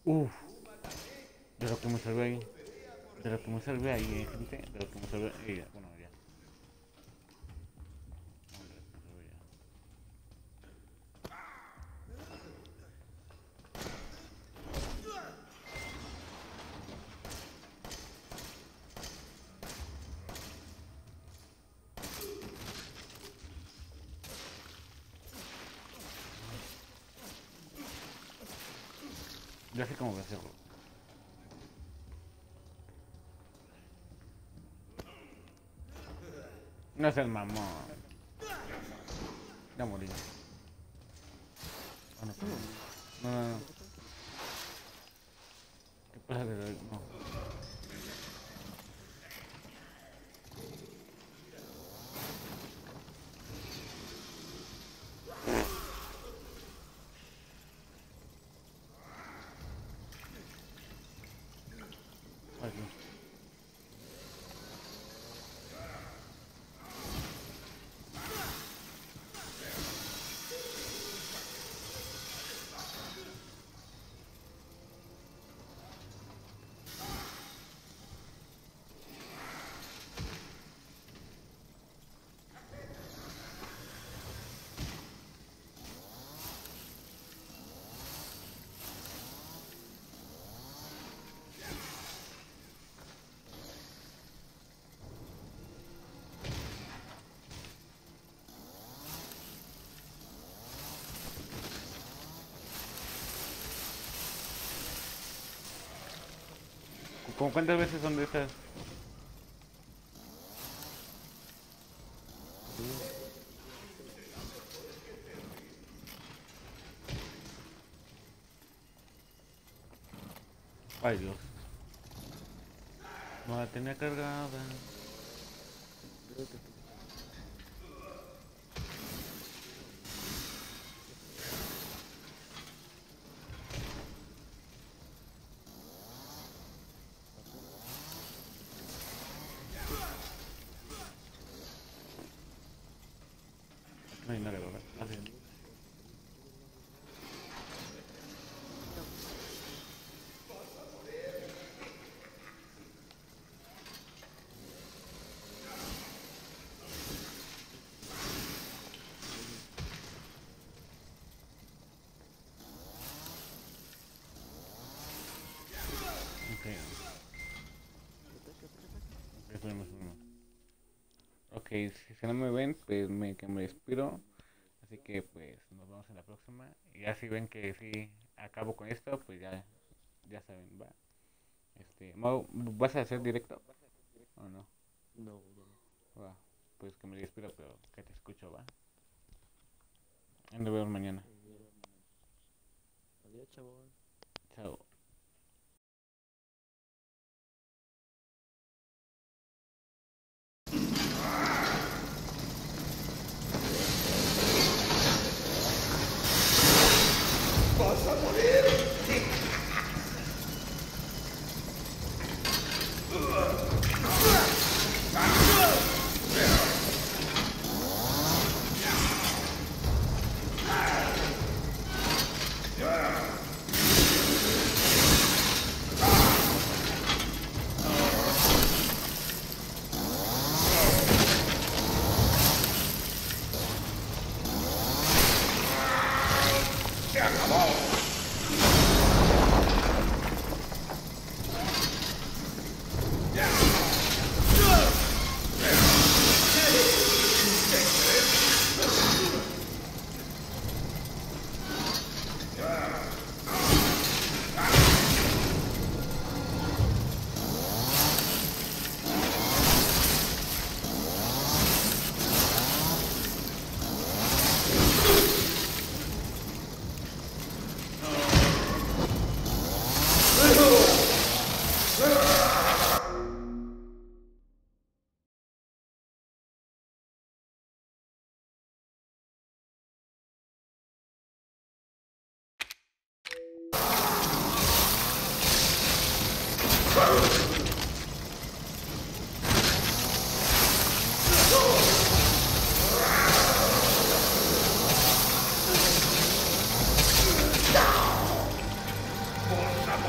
Uf, de lo que me salvé ahí. De lo que me salvé ahí, gente. De lo que me salvé. Bueno, ya. No, de lo que me salvé ya. Ya sé cómo voy a hacerlo. No es el mamón. Ya morí. Ah, no, puedo. No. ¿Qué pasa de hoy? No. Ay, Dios. ¿Cómo cuántas veces son de esas? Ay, Dios. No la tenía cargada. Creo que No hay nada, ¿verdad? Así. Ok. Esperemos. Ok, si no me ven, pues que me despido. Así que pues nos vemos en la próxima. Y ya si ven que sí acabo con esto, pues ya saben, va. Mau, ¿vas a hacer directo? ¿O no? no, ya no. Va. Pues que me despido, pero que te escucho, va. Nos vemos mañana. Adiós, chavos. Chao. ¡Vas a morir! ¡Se acabó! ¡Vas a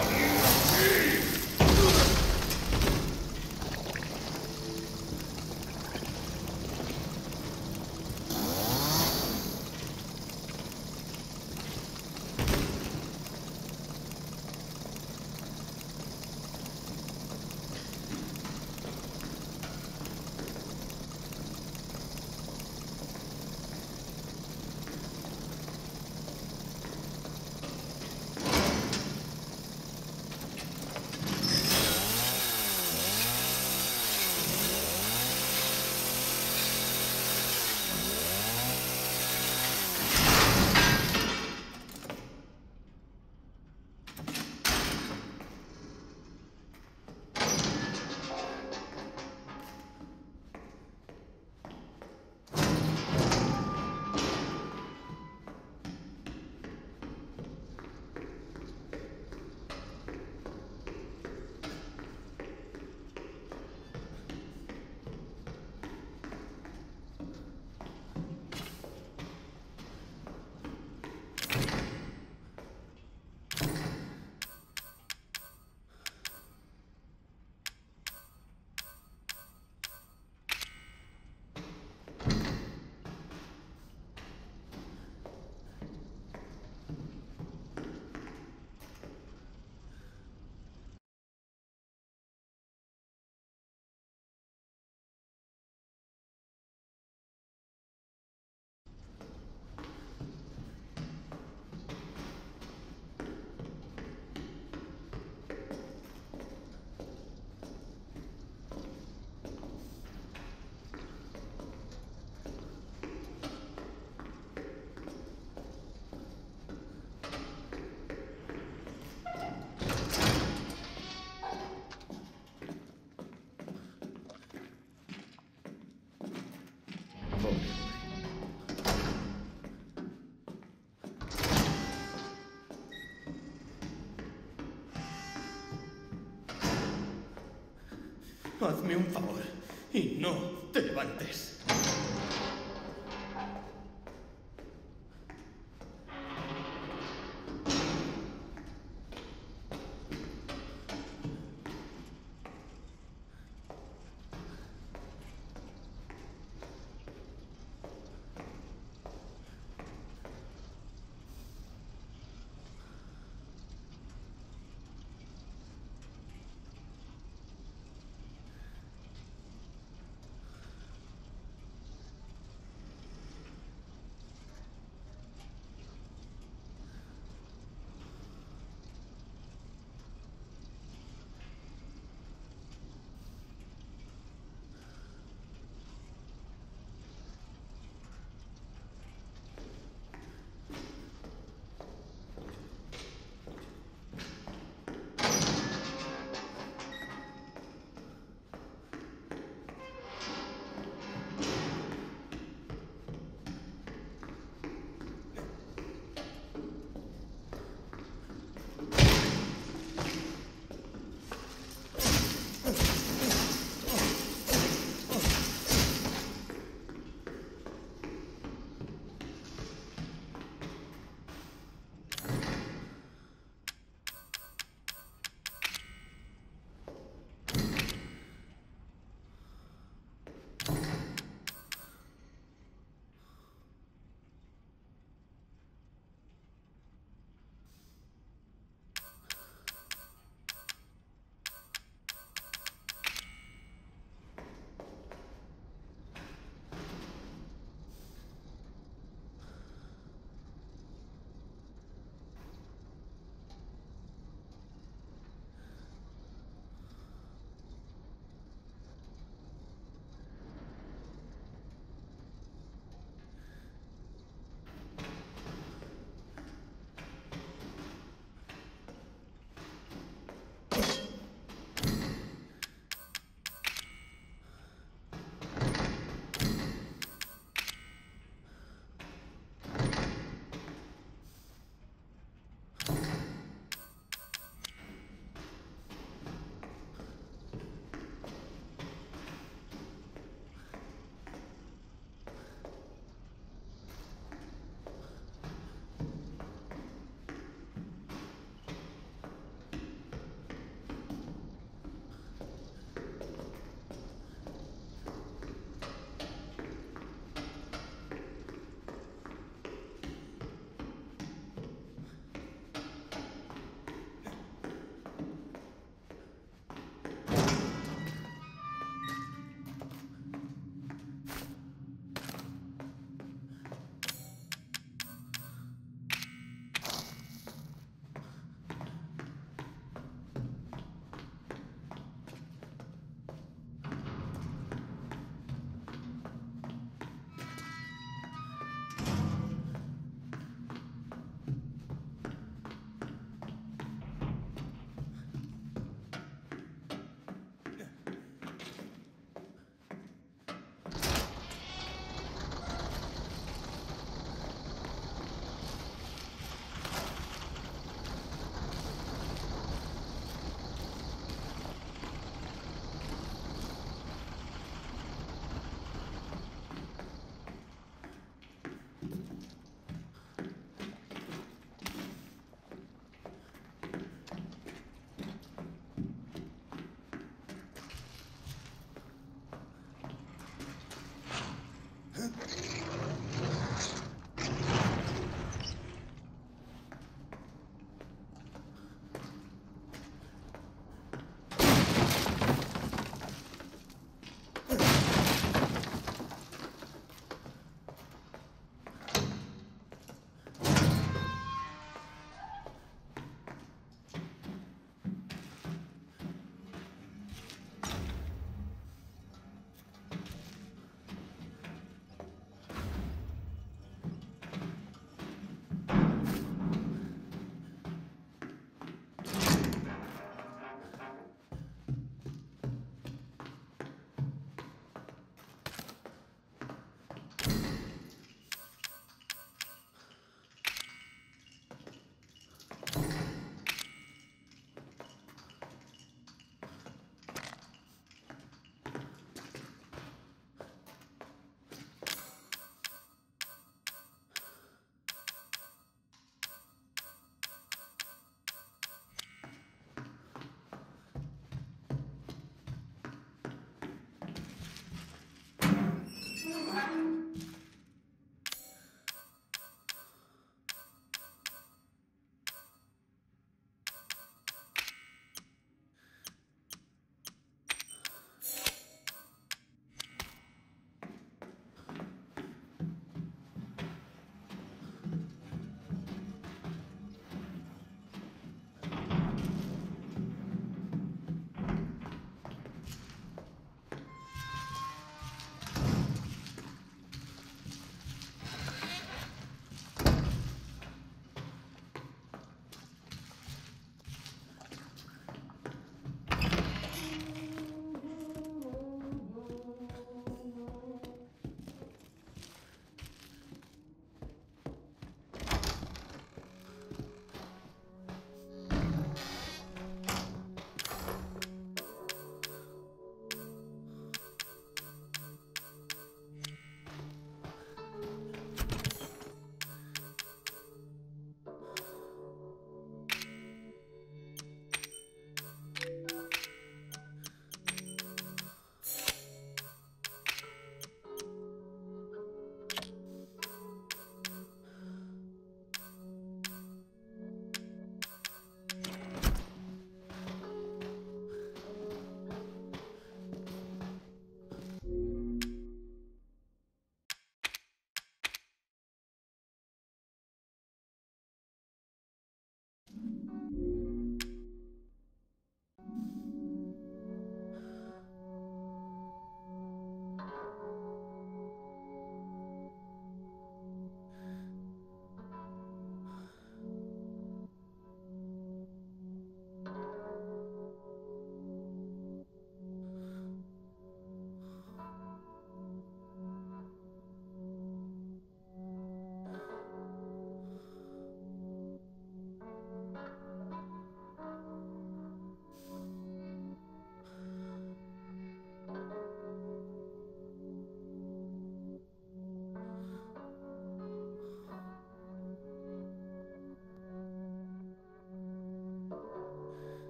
Hazme un favor y no te levantes.